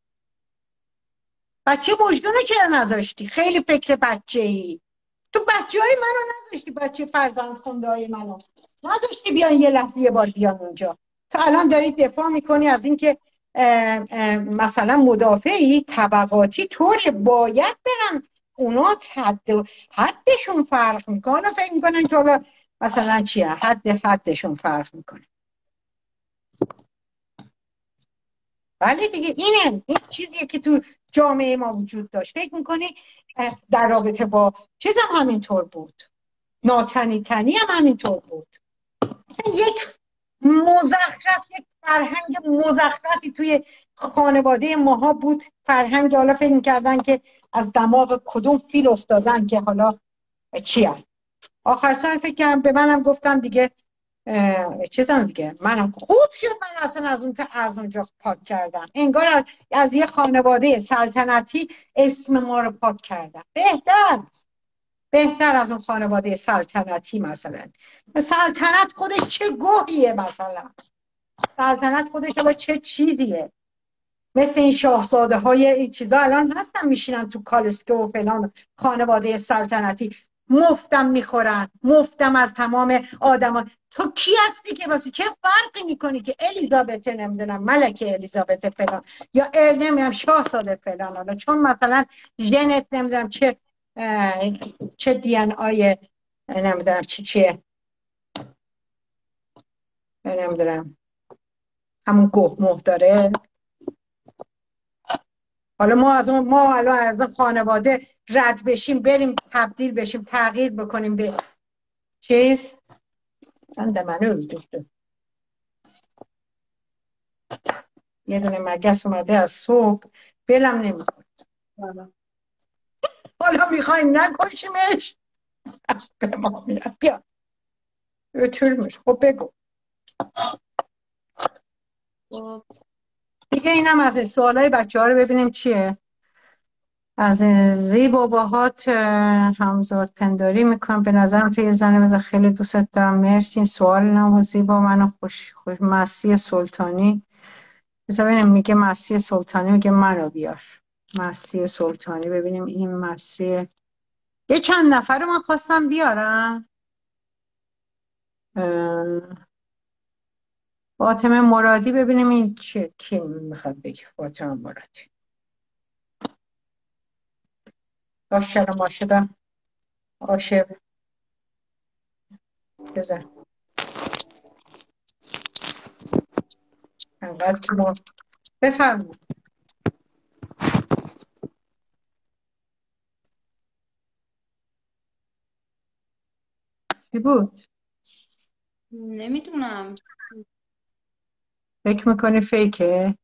بچه مژگانو چرا نذاشتی؟ خیلی فکر بچه ای. تو بچه های منو نذاشتی، بچه فرزند خونده های منو نذاشتی بیان یه لحظه یه بار بیان اونجا. تو الان داری دفاع میکنی از اینکه مثلا مدافعی طبقاتی طوری باید برن اونا حد حدشون فرق میکنه، فکر میکنن که حالا مثلا چیه حد حدشون فرق میکنه. بله دیگه، اینه این چیزیه که تو جامعه ما وجود داشت. فکر میکنی در رابطه با چیزم همینطور بود، ناتنی تنی هم همینطور بود. مثلا یک مزخرف، یک فرهنگ مزخرفی توی خانواده ماها بود. فرهنگ، حالا فکر میکردن که از دماغ کدوم فیل افتادن که حالا چیه. آخر سر فکر کردم، به منم گفتن دیگه چیزم دیگه، منم خوب شد من اصلا از اون از اونجا پاک کردم. انگار از, از یه خانواده سلطنتی اسم ما رو پاک کردم. بهتر بهتر از اون خانواده سلطنتی. مثلا سلطنت خودش چه گوهیه، مثلا سلطنت خودش با چه چیزیه. مثل این شاهزاده های این چیزا الان هستن میشینن تو کالسکه و فلان، خانواده سلطنتی مفتم میخورن، مفتم از تمام آدما. تو کی هستی که واسه چه فرقی میکنی که الیزابت نمیدونم ملکه الیزابت فلان یا ار نمیدونم شاهزاده فلان، حالا چون مثلا ژنت نمیدونم چه چه دی ان آی نمیدونم چی چیه نمیدونم همون گوه مه داره. حالا ما از اون ما الان از اون خانواده رد بشیم، بریم تبدیل بشیم، تغییر بکنیم به چیز. اصلا دمنه دوسته یه دونه مگس اومده از صبح بلم نمیخواد. حالا میخوایم نکشیمش بیا طول میشه. خب بگو دیگه. اینم از این سوالای بچه ها رو ببینیم چیه. از زی باباهات همزاد پنداری میکنم. به نظرم تو یه زنه بذار، خیلی دوست دارم. مرسی. این سوال نمو زیبا منو خوش خوش مسی سلطانی بذار ببینیم. میگه مسی سلطانی، میگه منو بیار. مسی سلطانی ببینیم. این مسی یه چند نفر رو من خواستم بیارم. فاطمه مرادی ببینیم این چه کی میخواد بگه. فاطمه مرادی داشتن ما شدن عاشق بزن انقدر که ما بفرمون. چی بود؟ نمیدونم. فکر میکنی فیکه؟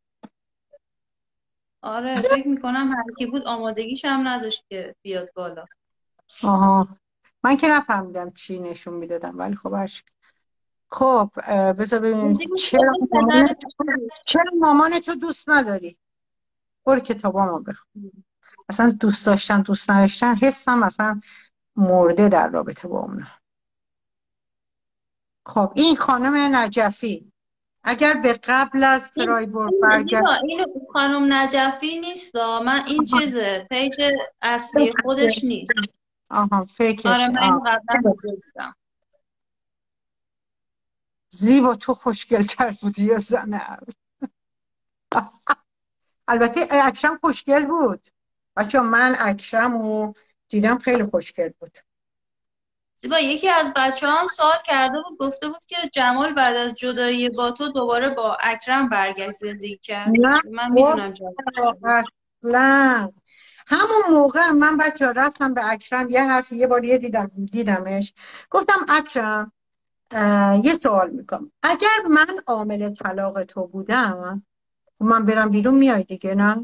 آره فکر میکنم هر کی بود آمادگیش هم نداشت که بیاد بالا. آها من که نفهمیدم چی نشون میدادم، ولی خب هرچی. خب بذار ببینیم چرا مامان چرا مامان تو دوست نداری؟ برو کتابامو بخون. اصلا دوست داشتن دوست نداشتن حسم اصلا مرده در رابطه با اونا. خب این خانم نجفی اگر به قبل از فرایبورگ برگرد، این خانم نجفی نیست. من این چیزه پیج اصلی خودش نیست. آها فیکش. آره من اینو قبلا دیدم. زیبا تو خوشگل‌تر بودی یا زنه. البته اکرم خوشگل بود بچه. من اکرم رو دیدم خیلی خوشگل بود. زیبا یکی از بچه هم سوال کرده بود، گفته بود که جمال بعد از جدایی با تو دوباره با اکرم برگشت زندگی کرد. من میدونم اصلا همون موقع من بچه رفتم به اکرم یه حرف یه بار یه دیدم دیدمش گفتم اکرم یه سوال میکنم، اگر من عامل طلاق تو بودم من برم بیرون میای دیگه نه؟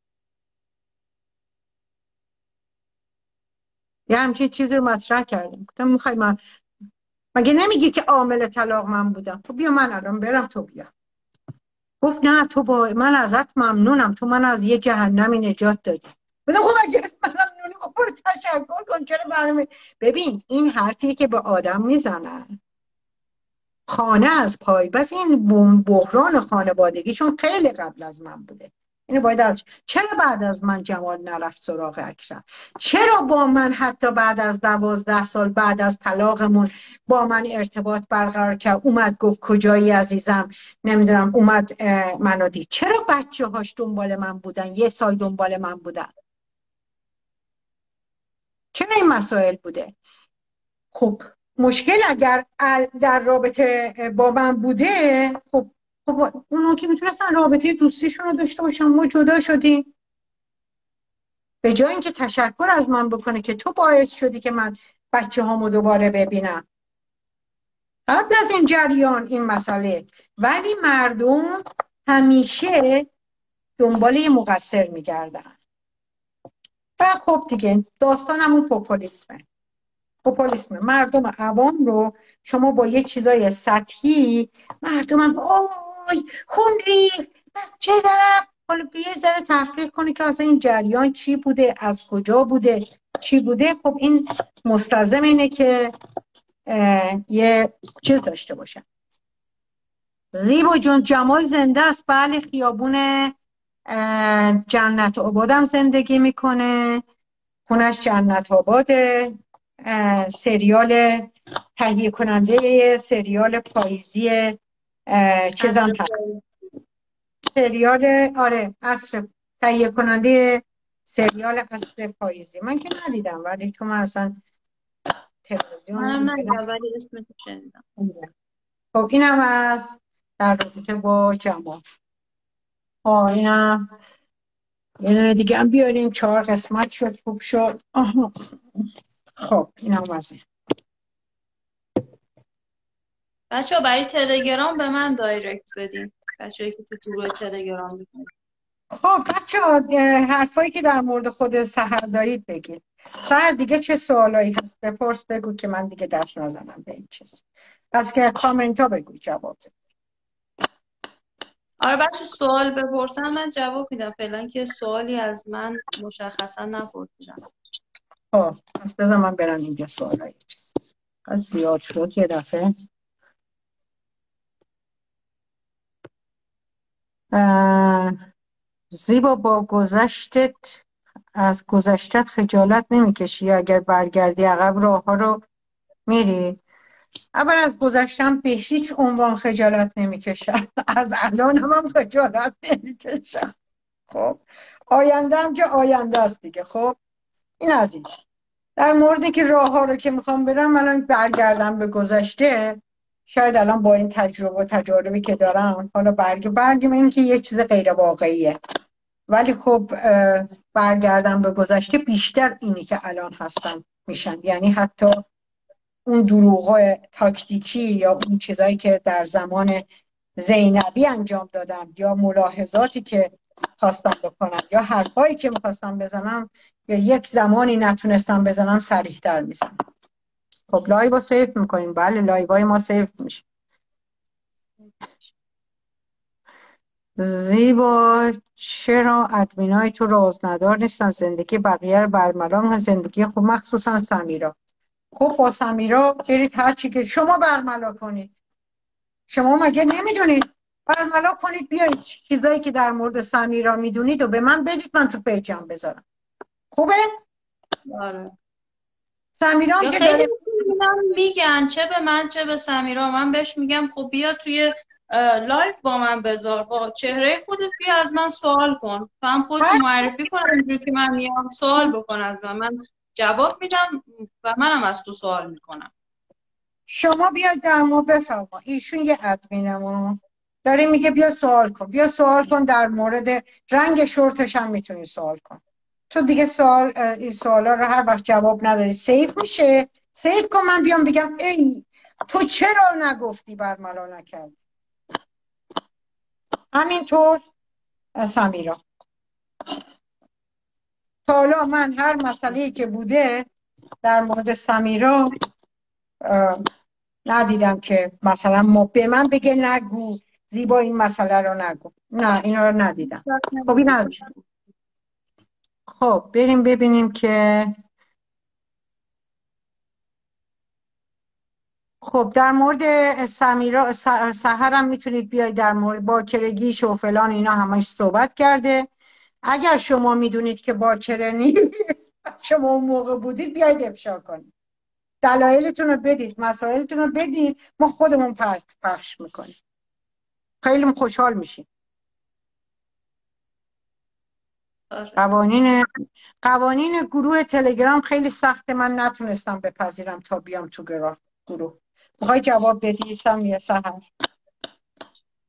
یه همچین چیزی رو مطرح کردم. گفتم میخوای من مگه نمیگی که عامل طلاق من بودم؟ خب بیا من الان برم تو بیا. گفت نه تو با من ازت ممنونم، تو من از یه جهنمی نجات دادی. بودم خب اگه من ممنونی خب برو تشکر کن. چرا برمی ببین این حرفیه که به آدم میزنن خانه از پای. بس این بحران خانوادگیشون خیلی قبل از من بوده. اینو باید از چرا بعد از من جمال نرفت سراغ اکرم؟ چرا با من حتی بعد از دوازده سال بعد از طلاقمون با من ارتباط برقرار کرد؟ اومد گفت کجایی عزیزم نمیدونم، اومد منو دید. چرا بچه هاش دنبال من بودن؟ یه سال دنبال من بودن. چرا این مسائل بوده؟ خب مشکل اگر در رابطه با من بوده، خب خب اونو که میتونستن رابطه دوستیشون رو داشته باشن، ما جدا شدیم. به جای اینکه تشکر از من بکنه که تو باعث شدی که من بچه هامو دوباره ببینم، قبل از این جریان این مسئله، ولی مردم همیشه دنبال یه مقصر میگردن. و خب دیگه داستان همون پوپولیسمه. پوپولیسمه مردم عوام رو شما با یه چیزای سطحی، مردم هم آی خون ریخت چه رفت، حالا یه ذره تحقیق کنی که اصلا این جریان چی بوده، از کجا بوده، چی بوده. خب این مستلزم اینه که یه چیز داشته باشن. زیبا جون جمال زنده است، بله، خیابون جنت آبادم زندگی میکنه، خونش جنت آباده. سریال تهیه کننده سریال پاییزی چیزم هست، سریال آره عصر، تهیه کننده سریال عصر پاییزی. من که ندیدم ولی چون من اصلا تلویزیون من ندیدم ولی اسمش شنیدم. خب اینم از در رابطه با جمال. آه اینم یه دونه دیگه هم بیاریم، چهار قسمت شد، خوب شد. آها خب اینم از این. بچه ها برای تلگرام به من دایرکت بدین، بچه هایی که تو گروه تلگرام میکنید. خب بچه ها حرفایی که در مورد خود سحر دارید بگید. سحر دیگه چه سوالایی هست بپرس، بگو که من دیگه دست نزنم به این چیز. پس که کامنت ها بگو جواب. آره بچه سوال بپرسن من جواب میدم، فعلا که سوالی از من مشخصا نپرسیدم. خب پس بذار من برم اینجا سوالایی چیز از زیاد شد یه دفعه. زیبا با گذشتت از گذشتت خجالت نمیکشی؟ اگر برگردی عقب راه ها رو میری؟ اول از گذشتم به هیچ عنوان خجالت نمیکشم، از الان هم, هم خجالت نمیکشم. خب آینده هم که آینده است دیگه. خب این از این. در مورد که راه ها رو که میخوام برم الان برگردم به گذشته، شاید الان با این تجربه و تجاربی که دارم حالا برگ برگم این که یه چیز غیر واقعیه، ولی خب برگردم به گذشته بیشتر اینی که الان هستم میشن. یعنی حتی اون دروغ‌های تاکتیکی یا اون چیزایی که در زمان زینبی انجام دادم یا ملاحظاتی که خواستم بکنم یا حرفایی که میخواستم بزنم یا یک زمانی نتونستم بزنم سریعتر میزنم. خب لایو رو سیف میکنیم. بله لایوهای ما سیف میشه. زیبا چرا ادمینای تو راز ندار نیستن؟ زندگی بقیه رو برملا میکنن، زندگی خوب مخصوصا سمیرا. خب با سمیرا برید هر چی که شما برملا کنید. شما مگه نمیدونید؟ برملا کنید بیایید چیزایی که در مورد سمیرا میدونید و به من بدید، من تو پیجم بذارم. خوبه؟ آره. سمیرا یا که خیلی داره میگن چه به من چه به سمیرا، من بهش میگم خب بیا توی لایف با من بذار، با چهره خودت بیا از من سوال کن، تو هم خودت معرفی کن، اینجوری که من میام سوال بکن از من، من جواب میدم و منم از تو سوال میکنم. شما بیاید در مورد بفرما. ایشون یه ادمینمون داره میگه بیا سوال کن، بیا سوال کن در مورد رنگ شورتش هم میتونی سوال کن. تو دیگه سوال این سوالا رو هر وقت جواب نداری سیف میشه. سیف کن من بیام بگم ای تو چرا نگفتی برملا نکردی. همینطور سمیرا. تا حالا من هر مسئله‌ای که بوده در مورد سمیرا ندیدم که مثلا ما به من بگه نگو زیبا این مسئله رو نگو. نه اینا رو ندیدم. خب این از خب بریم ببینیم که خب در مورد سمیرا سحرم میتونید بیاید در مورد باکرگیش و فلان اینا همش صحبت کرده. اگر شما میدونید که باکره نیست شما اون موقع بودید بیاید افشا کنید، دلایلتون رو بدید، مسائلتون رو بدید، ما خودمون پخش میکنیم. خیلی خوشحال میشیم. قوانین قوانین گروه تلگرام خیلی سخته، من نتونستم بپذیرم تا بیام تو گروه. گروه میخوای جواب بدی سمیرا سحر؟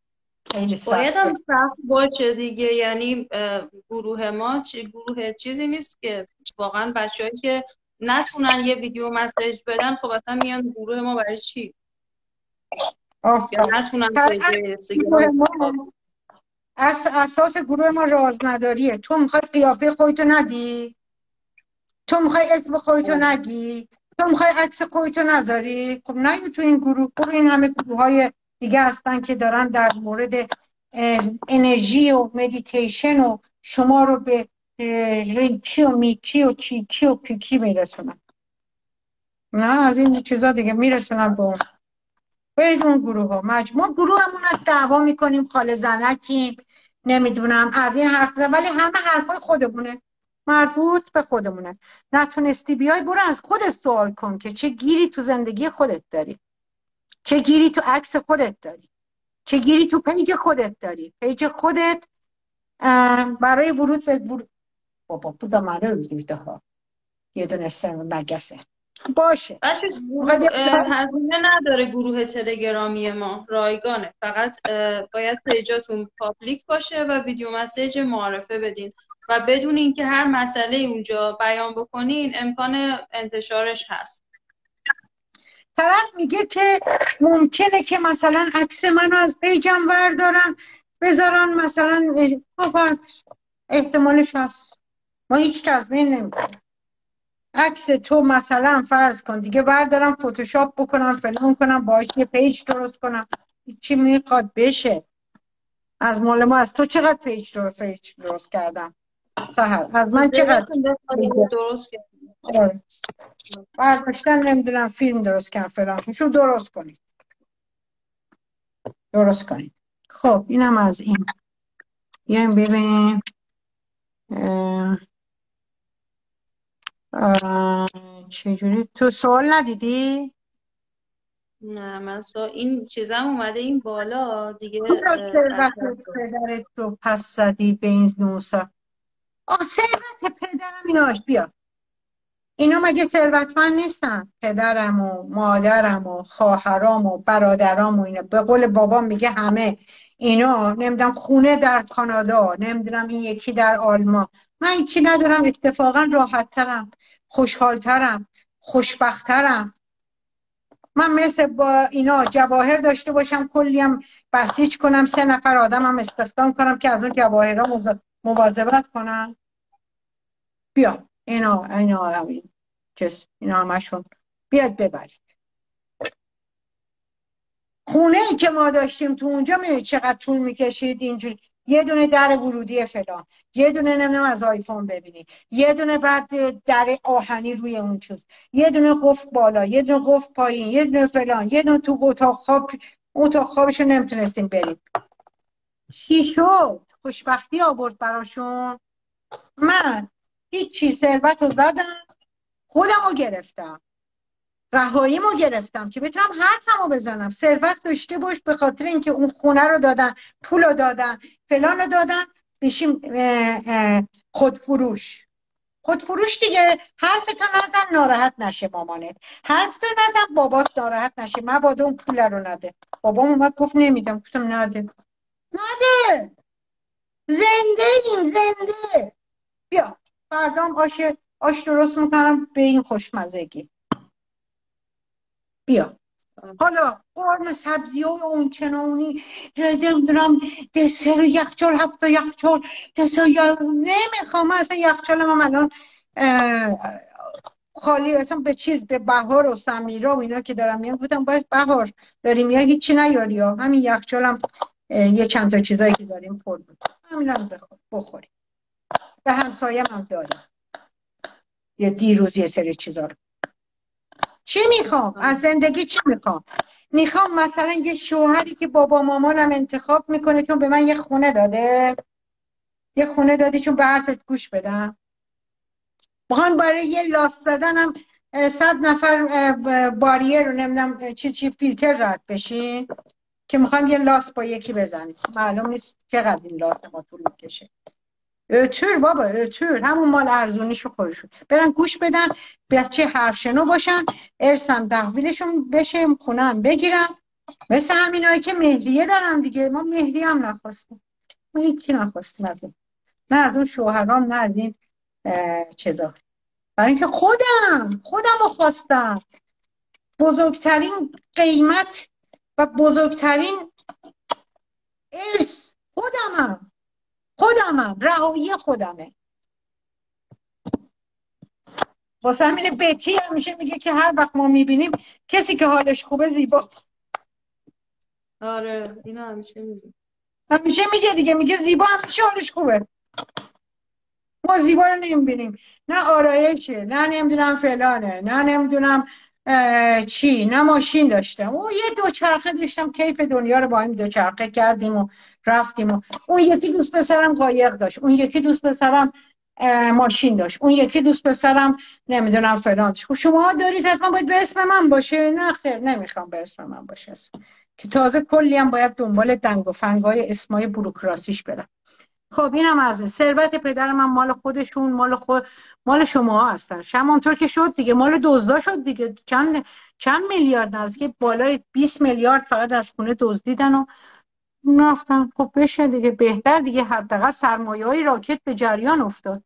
خیلی باید سخته. هم سخت باشه دیگه، یعنی گروه ما چه گروه چیزی نیست که واقعا بچه‌هایی که نتونن یه ویدیو مسیج بدن خب اصلا میان گروه ما برای چی؟ یا آفرین. نتونن طرف پیج گروه اینستاگرام ما اس- اساس گروه ما رازنداریه. تو میخوای قیافه خودتو ندی، تو میخوای اسم خودتو نگی، تو میخوای عکس خودتو نذاری، خب نه تو این گروه. خب این همه گروه های دیگه هستن که دارن در مورد اه، انرژی و مدیتیشن و شما رو به اه، ریکی و میکی و چیکی و پیکی میرسونن. نه از این چیزا دیگه میرسونن به اون. برید اون گروه ها. مجموع گروه همون از دعوا میکنیم، خاله زنکیم، نمیدونم از این حرف زدن، ولی همه حرفای خودمونه، مربوط به خودمونه. نتونستی بیای برو از خودت سوال کن که چه گیری تو زندگی خودت داری، چه گیری تو عکس خودت داری، چه گیری تو پیج خودت داری. پیج خودت برای ورود به ورود بابا بودا مره دیده ها یه دونه سر نگسه باشه. بچه میخوای گروه بیا هزینه نداره، گروه تلگرامی ما رایگانه، فقط باید پیجاتون پابلیک باشه و ویدیو مسیج معرفه بدین و بدون اینکه هر مسئله اونجا بیان بکنین امکان انتشارش هست. طرف میگه که ممکنه که مثلا عکس منو از پیجم بردارن بذارن مثلا آورد، احتمالش هست، ما هیچ تضمین نمیکنیم. عکس تو مثلا فرض کن دیگه بردارم فتوشاپ بکنم فلان کنم باهاش یه پیج درست کنم، چی میخواد بشه؟ از مال ما از تو چقدر پیج درست, پیج درست کردم سهر؟ از من چقدر درست کردم؟ برداشتن نمیدونم فیلم درست کردم فلان، میشون درست کنید درست کنید. خب اینم از این. بیایم ببینیم اه اه چجوری. تو سوال ندیدی؟ نه من سو این چیزم اومده این بالا دیگه. چرا ثروت پدرت رو پس زدی به این نوسا؟ آه ثروت پدرم ایناش بیا، اینا مگه ثروتمند نیستن؟ پدرم و مادرم و خواهرام و برادرام و اینا، به قول بابام میگه همه اینا نمیدونم خونه در کانادا، نمیدونم این یکی در آلمان. من هیچی ندارم، اتفاقا راحت ترم، خوشحال ترم، خوشبخترم. من مثل با اینا جواهر داشته باشم کلیم بسیج کنم، سه نفر آدمم استخدام کنم که از اون جواهرها مواظبت کنم. بیا اینا اینا همین کس اینا همشون بیاد ببرید. خونه ای که ما داشتیم تو اونجا میدونی چقدر طول میکشید اینجوری، یه دونه در ورودی فلان، یه دونه نمیدونم از آیفون ببینی، یه دونه بعد در آهنی روی اون چیز، یه دونه قفل بالا، یه دونه قفل پایین، یه دونه فلان، یه دونه تو اتاق خواب. اتاق خوابشو نمیتونستیم بریم. چی شد؟ خوشبختی آورد براشون؟ من هیچی، ثروت رو زدم، خودم رو گرفتم، رهاییمو گرفتم که بتونم حرفمو بزنم. ثروت داشته باش به خاطر اینکه اون خونه رو دادن، پول رو دادن، فلان رو دادن، بشیم خودفروش. خودفروش دیگه. حرفتو نزن ناراحت نشه مامانت، حرفتو نزن بابات ناراحت نشه، مبادا اون پول رو نده. بابام اومد گفت نمیدم، گفتم نده نده، زنده ایم زنده. بیا فردام آش آش درست میکنم به این خوشمزگی. بیا حالا قرم سبزی و اون چنانی نمیدونم دسر یخچال هفته یخچال دسر یا نمیخوام. اصلا یخچال من الان خالی، اصلا به چیز به بهار و سمیرا و اینا که دارم میام بودم باید بهار داریم یا هیچی نیاری ها، همین یخچالم یه چند تا چیزایی که داریم پر بود همینم بخوریم. به همسایم هم داریم یه دیروز یه سری چیزا رو. چی میخوام از زندگی؟ چی میخوام؟ میخوام مثلا یه شوهری که بابا مامانم انتخاب میکنه چون به من یه خونه داده، یه خونه دادی چون به حرفت گوش بدم. میخوام برای یه لاس زدنم صد نفر باریر رو نمیدونم چی چی فیلتر رد بشین که میخوام یه لاس با یکی بزنیم. معلوم نیست چقدر این لاس ما طول میکشه. اتور بابا اتور، همون مال ارزونیشو خودشون برن گوش بدن، بچه حرف شنو باشن، ارسم تحویلشون بشه، خونم بگیرم، مثل همینایی که مهریه دارن دیگه. ما مهری هم نخواستیم، ما هیچی نخواستیم از این، نه از اون شوهرام نه از این چیزا. برای اینکه خودم خودم رو خواستم. بزرگترین قیمت و بزرگترین ارث خودمم خودمم رهایی خودمه. واسه همینه بتی همیشه میگه که هر وقت ما میبینیم کسی که حالش خوبه زیباست. آره اینو همیشه میگه، همیشه میگه دیگه، میگه زیبا همیشه حالش خوبه. ما زیبا رو نمیبینیم، نه آرایشه، نه نمیدونم فلانه، نه نمیدونم چی، نه ماشین داشتم و یه دوچرخه داشتم، کیف دنیا رو با این دوچرخه کردیم و رفتیم. و اون یکی دوست پسرم قایق داشت، اون یکی دوست پسرم ماشین داشت، اون یکی دوست پسرم نمیدونم فلان. خب شما دارید حتما باید به اسم من باشه؟ نه خیر، نمیخوام به اسم من باشه، که تازه کلی هم باید دنبال دنگ و فنگای اسمای بوروکراسیش برم. خب اینم از ثروت پدر من، مال خودشون، مال خود مال شما هستن. همونطور که شد دیگه، مال دزدا شد دیگه. چند چند میلیارد، نزدیک بالای بیست میلیارد فقط از خونه دزدیدن و رفتن. خب بشه دیگه، بهتر دیگه، حداقل سرمایه‌های راکت به جریان افتاد.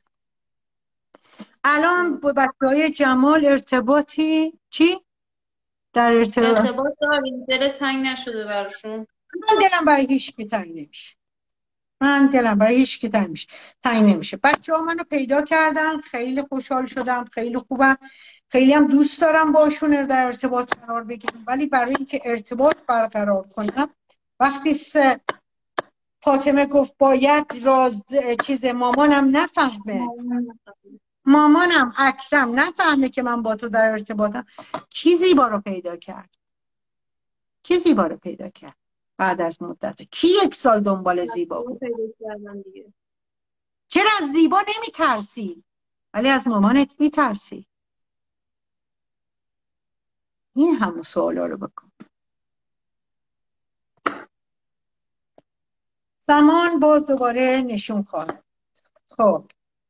الان با بچه‌های جمال ارتباطی چی؟ در ارتباط ارتباط داریم، دل تنگ نشده براشون؟ من دلم برای هیچ کی تنگ نمیشه. من دلم برای هیچ کی تنگ نمیشه. تنگ نمیشه. بچه‌ها منو پیدا کردن، خیلی خوشحال شدم، خیلی خوبم، خیلی هم دوست دارم باشون در ارتباط قرار بگیرم. ولی برای اینکه ارتباط برقرار کنم، وقتی سه فاطمه گفت باید راز چیز مامانم نفهمه، مامانم اکرم نفهمه که من با تو در ارتباطم، کی زیبا رو پیدا کرد؟ کی زیبا رو پیدا کرد بعد از مدت؟ کی یک سال دنبال زیبا بود؟ چرا از زیبا نمی ترسی ولی از مامانت می ترسی؟ این همون سوالا رو بکن. زمان باز دوباره نشون خواهد. خب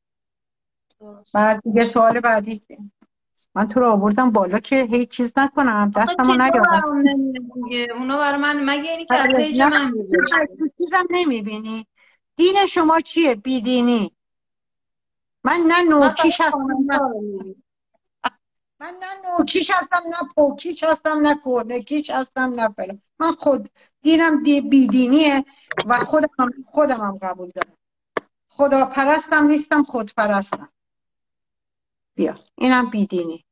بعد دیگه سوال بعدی، من تو رو آوردم بالا که هیچ چیز نکنم، دستمو نیارم. اونا برای من مگه اینی که پیج من چیزم نمیبینی؟ دین شما چیه؟ بیدینی. من نه نوکیش هستم نه من نه نوکیش هستم نه پوکیش هستم نه کرنکیش هستم نه فلان. من خود دینم دی بیدینیه و خودم خودم هم قبول دارم. خدا پرستم نیستم، خود پرستم. بیا اینم بیدینی.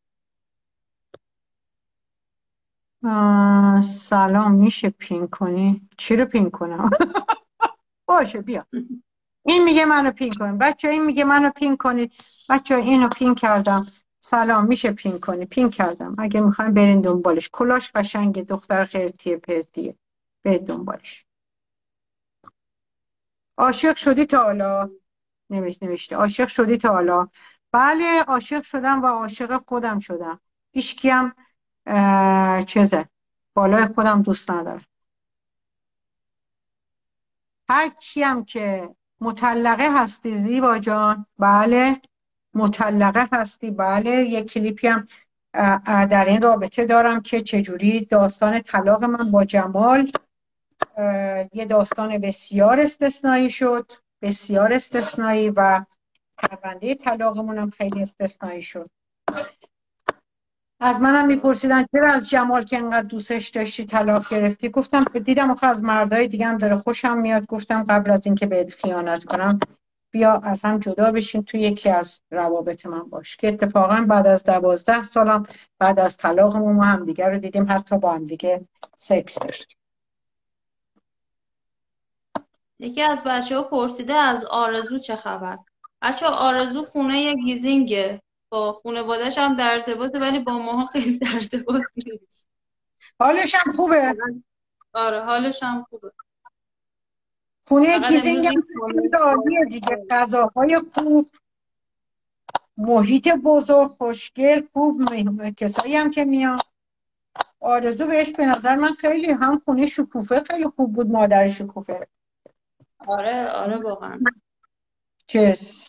سلام، میشه پین کنی؟ چی رو پین کنم؟ باشه بیا. این میگه منو پین کنید بچه، این میگه منو پین کنید بچه، اینو پین کردم. سلام، میشه پین کنی؟ پین کردم. اگه میخواین برین دنبالش، کلاش قشنگه، دختر خیرتیه پرتیه، برید دنبالش. عاشق شدی تا حالا؟ نوشته نوشته عاشق شدی تا حالا؟ بله عاشق شدم و عاشق خودم شدم. هیچکیم چیزه بالای خودم دوست نداره. هر کیم که مطلقه هستی زیبا جان؟ بله مطلقه هستی. بله یه کلیپی هم در این رابطه دارم که چجوری داستان طلاق من با جمال یه داستان بسیار استثنایی شد، بسیار استثنایی، و پرونده طلاقمون هم خیلی استثنایی شد. از منم میپرسیدن چرا از جمال که انقدر دوستش داشتی طلاق گرفتی؟ گفتم دیدم آخه از مردای دیگه هم داره خوشم میاد. گفتم قبل از اینکه بهت خیانت کنم بیا از هم جدا بشین، تو یکی از روابط من باش. که اتفاقا بعد از دوازده سالم بعد از طلاقمون ما هم دیگه رو دیدیم، حتی با هم دیگه سکس داشتیم. یکی از بچه ها پرسیده از آرزو چه خبر؟ بچه آرزو خونه یه گیزینگه، با خانواده‌اش هم در ارتباطه ولی با ماها خیلی در ارتباط نیست. حالش هم خوبه؟ آره حالش هم خوبه. خونه گیزینگ هم عالیه دیگه، غذاهای خوب، محیط بزرگ، خوشگل، خوب، کسایی هم که میان. آرزو بهش به نظر من خیلی هم خونه شکوفه خیلی خوب بود، مادر شکوفه. آره آره واقعا. چیز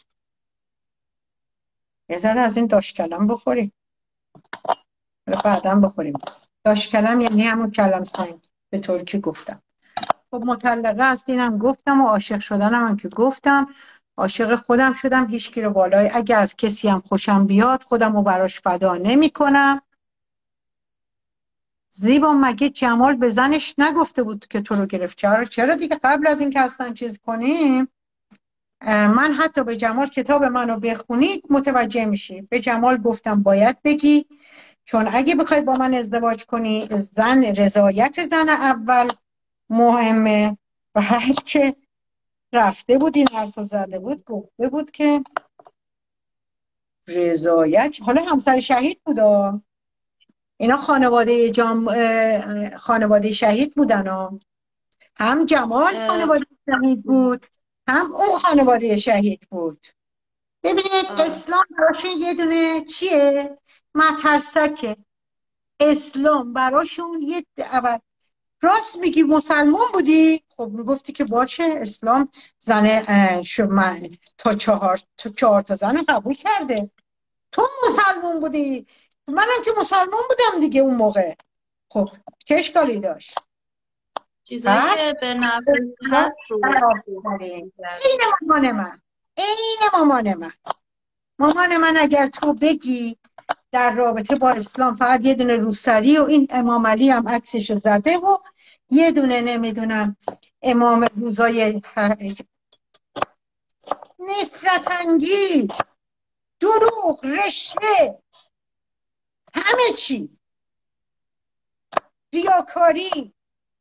یه ذره از این داش کلم بخوریم، بعدم بخوریم. داش کلم یعنی همون کلم سنگ. به طور که گفتم. خب مطلقه هستینم گفتم و عاشق شدنم هم که گفتم. عاشق خودم شدم، هیچکی رو بالای اگه از کسی هم خوشم بیاد خودم رو براش فدا نمی کنم. زیبا مگه جمال به زنش نگفته بود که تو رو گرفت؟ چرا چرا دیگه قبل از این که اصلا چیز کنیم من حتی به جمال کتاب منو بخونید متوجه میشی. به جمال گفتم باید بگی، چون اگه بخوای با من ازدواج کنی زن رضایت زن اول مهمه. و هر که رفته بود این حرفو زده بود گفته بود که رضایت، حالا همسر شهید بودا، اینا خانواده جام خانواده شهید بودن ها. هم جمال خانواده شهید بود هم اون خانواده شهید بود. ببینید اسلام براشون یه دونه چیه؟ مترسکه. اسلام براشون یه اول راست میگی مسلمان بودی؟ خب میگفتی که باشه اسلام زن شما تا چهار تا چهار تا زن قبول کرده. تو مسلمان بودی، منم که مسلمان بودم دیگه اون موقع. خب چه اشکالی داشت؟ چیزایی که به نفع حق رو این مامان من این مامان من مامان من اگر تو بگی در رابطه با اسلام فقط یه دونه روسری و این امام علی هم عکسش زده و یه دونه نمیدونم امام روزای نفرت انگیز، دروغ، رشوه، همه چی، ریاکاری،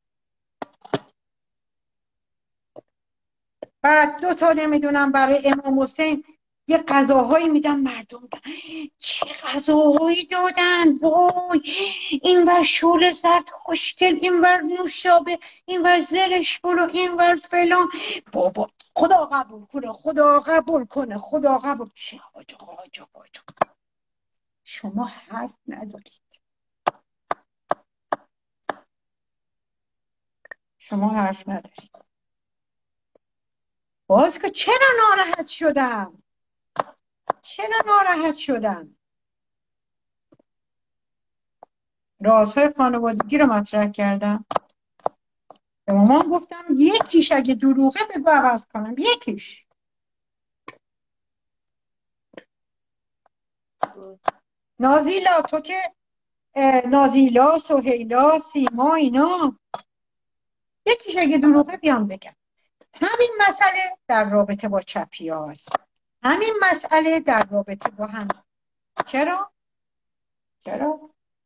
بعد دو تا نمیدونم برای امام حسین یه غذاهایی میدن مردم دن. چه غذاهایی دادن وای، این ور شور زرد خوشگل، این ور نوشابه، این ور زرش برو، این ور فلان. بابا خدا قبول کنه، خدا قبول کنه، خدا قبول. چه آجا آجا آجا شما حرف ندارید، شما حرف ندارید. باز که چرا ناراحت شدم؟ چرا ناراحت شدم؟ رازهای خانوادگی رو مطرح کردم. به مامان گفتم یکیش اگه دروغه بگو عوض کنم، یکیش. نازیلا تو که نازیلا، سهیلا، سیما اینا یکیش اگه دروغه بیام بگم. همین مسئله در رابطه با چپی ها هست، همین مسئله در رابطه با هم. چرا؟ چرا؟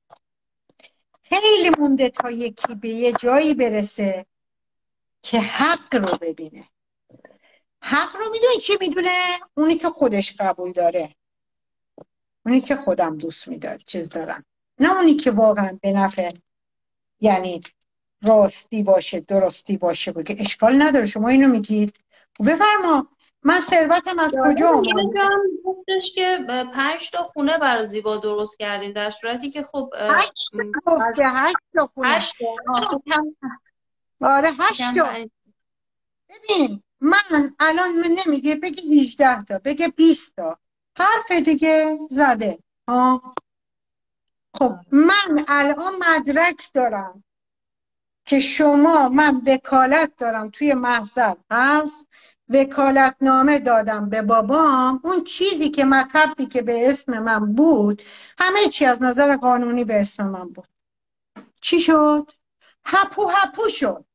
خیلی مونده تا یکی به یه جایی برسه که حق رو ببینه. حق رو میدونی چی میدونه؟ اونی که خودش قبول داره، اونی که خودم دوست میدار چیز دارم، نه اونی که واقعا به نفع یعنی راستی باشه، درستی باشه. بگه اشکال نداره شما اینو میگید بفرما، من ثروتم از کجا اومد؟ یه جام گفتش که پنج تا خونه برای زیبا درست کردین، در صورتی که خب هشت تا هشت تا خونه. هشت تا آره هشت تا. ببین من الان من نمیگه بگی هجده تا، بگه بیست تا، حرف دیگه زده ها. خب من الان مدرک دارم که شما، من وکالت دارم توی محضر هست، وکالت نامه دادم به بابام، اون چیزی که مطبی که به اسم من بود همه چی از نظر قانونی به اسم من بود. چی شد؟ هپو هپو شد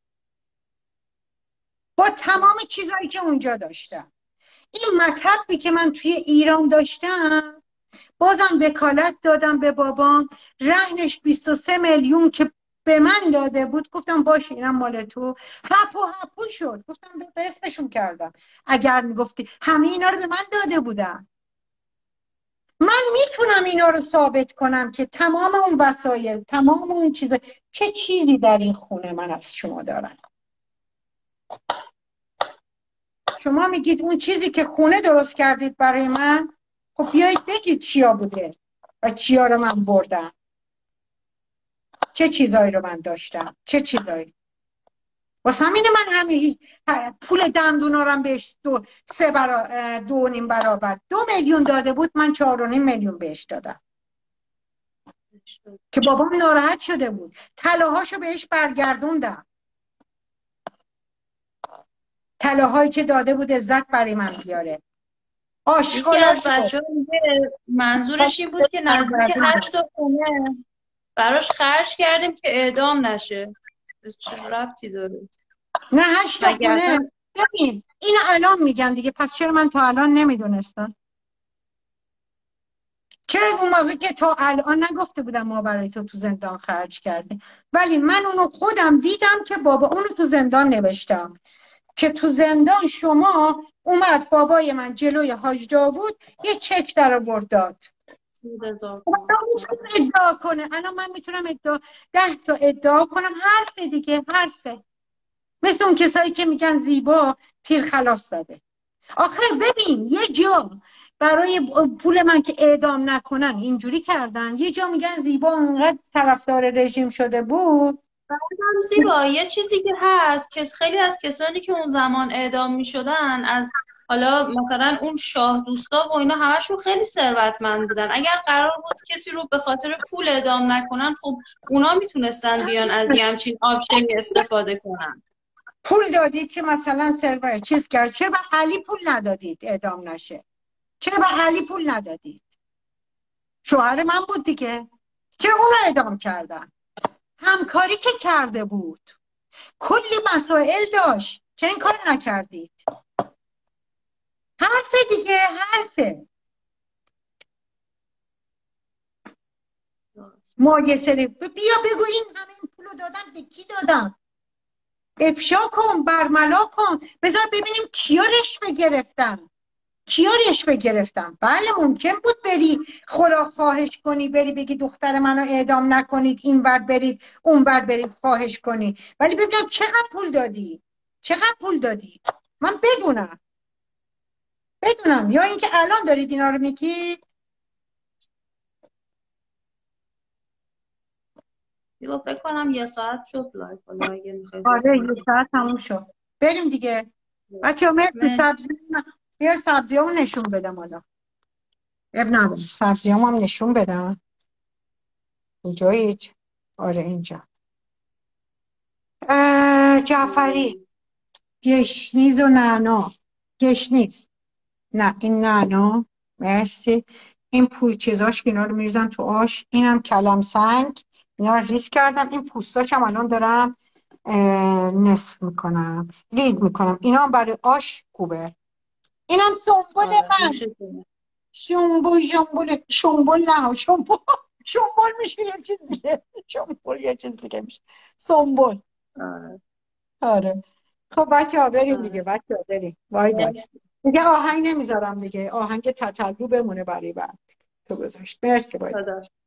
با تمام چیزایی که اونجا داشتم. این مطبی که من توی ایران داشتم بازم وکالت دادم به بابام، رهنش بیست و سه میلیون که به من داده بود. گفتم باشه اینم مال تو. هپو هپو شد. گفتم به اسمشون کردم. اگر میگفتی همه اینا رو به من داده بودن، من میتونم اینا رو ثابت کنم که تمام اون وسایل، تمام اون چیزا، چه چیزی در این خونه من از شما دارم. شما میگید اون چیزی که خونه درست کردید برای من، خب بیایید بگید چیا بوده و چیا رو من بردم، چه چیزایی رو من داشتم، چه چیزایی. واسه همینه من همه پول دندونا رو بهش دو سه برا دو نیم برابر دو میلیون داده بود، من چهار و نیم میلیون بهش دادم. که بابام ناراحت شده بود. طلاهاشو بهش برگردوندم، طلاهایی که داده بود عزت برای من بیاره. یکی آشغالا از شد. بچه‌ها میگه منظورش این بود که نزدیک هشت تا خونه براش خرج کردیم که اعدام نشه. چه ربطی داره؟ نه هشت تا خونه. وگرنه ببین اینو الان میگن دیگه، پس چرا من تا الان نمیدونستم؟ چرا اون موقع که تا الان نگفته بودم ما برای تو تو زندان خرج کردیم؟ ولی من اونو خودم دیدم که بابا اونو تو زندان نوشتم که تو زندان شما اومد بابای من جلوی حاج داوود یه چک در آورد داد. ادعا کنه. الان من میتونم ادعا ده تا ادعا کنم، حرف دیگه، حرفه. مثل اون کسایی که میگن زیبا تیر خلاص زده. آخه ببین یه جا برای پول من که اعدام نکنن اینجوری کردن، یه جا میگن زیبا اونقدر طرفدار رژیم شده بود. بعدم زیبا یه چیزی که هست که خیلی از کسانی که اون زمان اعدام میشدن، از حالا مثلا اون شاه دوستا و اینا همشون خیلی ثروتمند بودن. اگر قرار بود کسی رو به خاطر پول اعدام نکنن، خب اونا میتونستن بیان از یه همچین آپشنی استفاده کنن. پول دادید که مثلا ثروت چیز کرد، چرا به علی پول ندادید اعدام نشه؟ چرا به علی پول ندادید؟ شوهر من بود دیگه، چرا اون رو اعدام کردن؟ همکاری که کرده بود، کلی مسائل داشت، چرا این کار نکردید؟ حرفه دیگه، حرفه. ما یه سری بیا بگو این همه این پولو دادم به کی دادم؟ افشا کن، برملا کن، بذار ببینیم کیا رشوه گرفتن، کیا رشوه گرفتن. بله ممکن بود بری خلا خواهش کنی، بری بگی دختر منو اعدام نکنید، این ور برید اون ور برید خواهش کنی، ولی ببینم چقدر پول دادی، چقدر پول دادی، من بدونم بدونم. یا اینکه الان دارید اینا رو میگید. دیگه فکر کنم یه ساعت شد لایف، حالا اگه میخواید آره یه ساعت تموم شد، بریم دیگه. بچه مرسی. سبزی بیا سبزی همون نشون بدم، حالا اب ندارم سبزی هم نشون بدم. اینجایید؟ آره اینجا. جعفری گشنیز و نعنا. گشنیز نه این نعنا. مرسی. این پول چیزاش که اینا رو میریزم تو آش. اینم کلم سنگ، اینا رو ریز کردم. این پوستاش هم الان دارم نصف میکنم، ریز میکنم. اینا هم برای آش خوبه. اینم سنبول من. شنبول شنبول شنبول نه شنبول شنبول میشه یه چیز دیگه، شنبول یه چیز دیگه میشه، سنبول. آره. آره خب بچه ها بریم دیگه، بچه ها بریم. وای وای دیگه آهنگ نمیذارم دیگه، آهنگ تتلو بمونه برای بعد تو گذاشت. مرسی باید.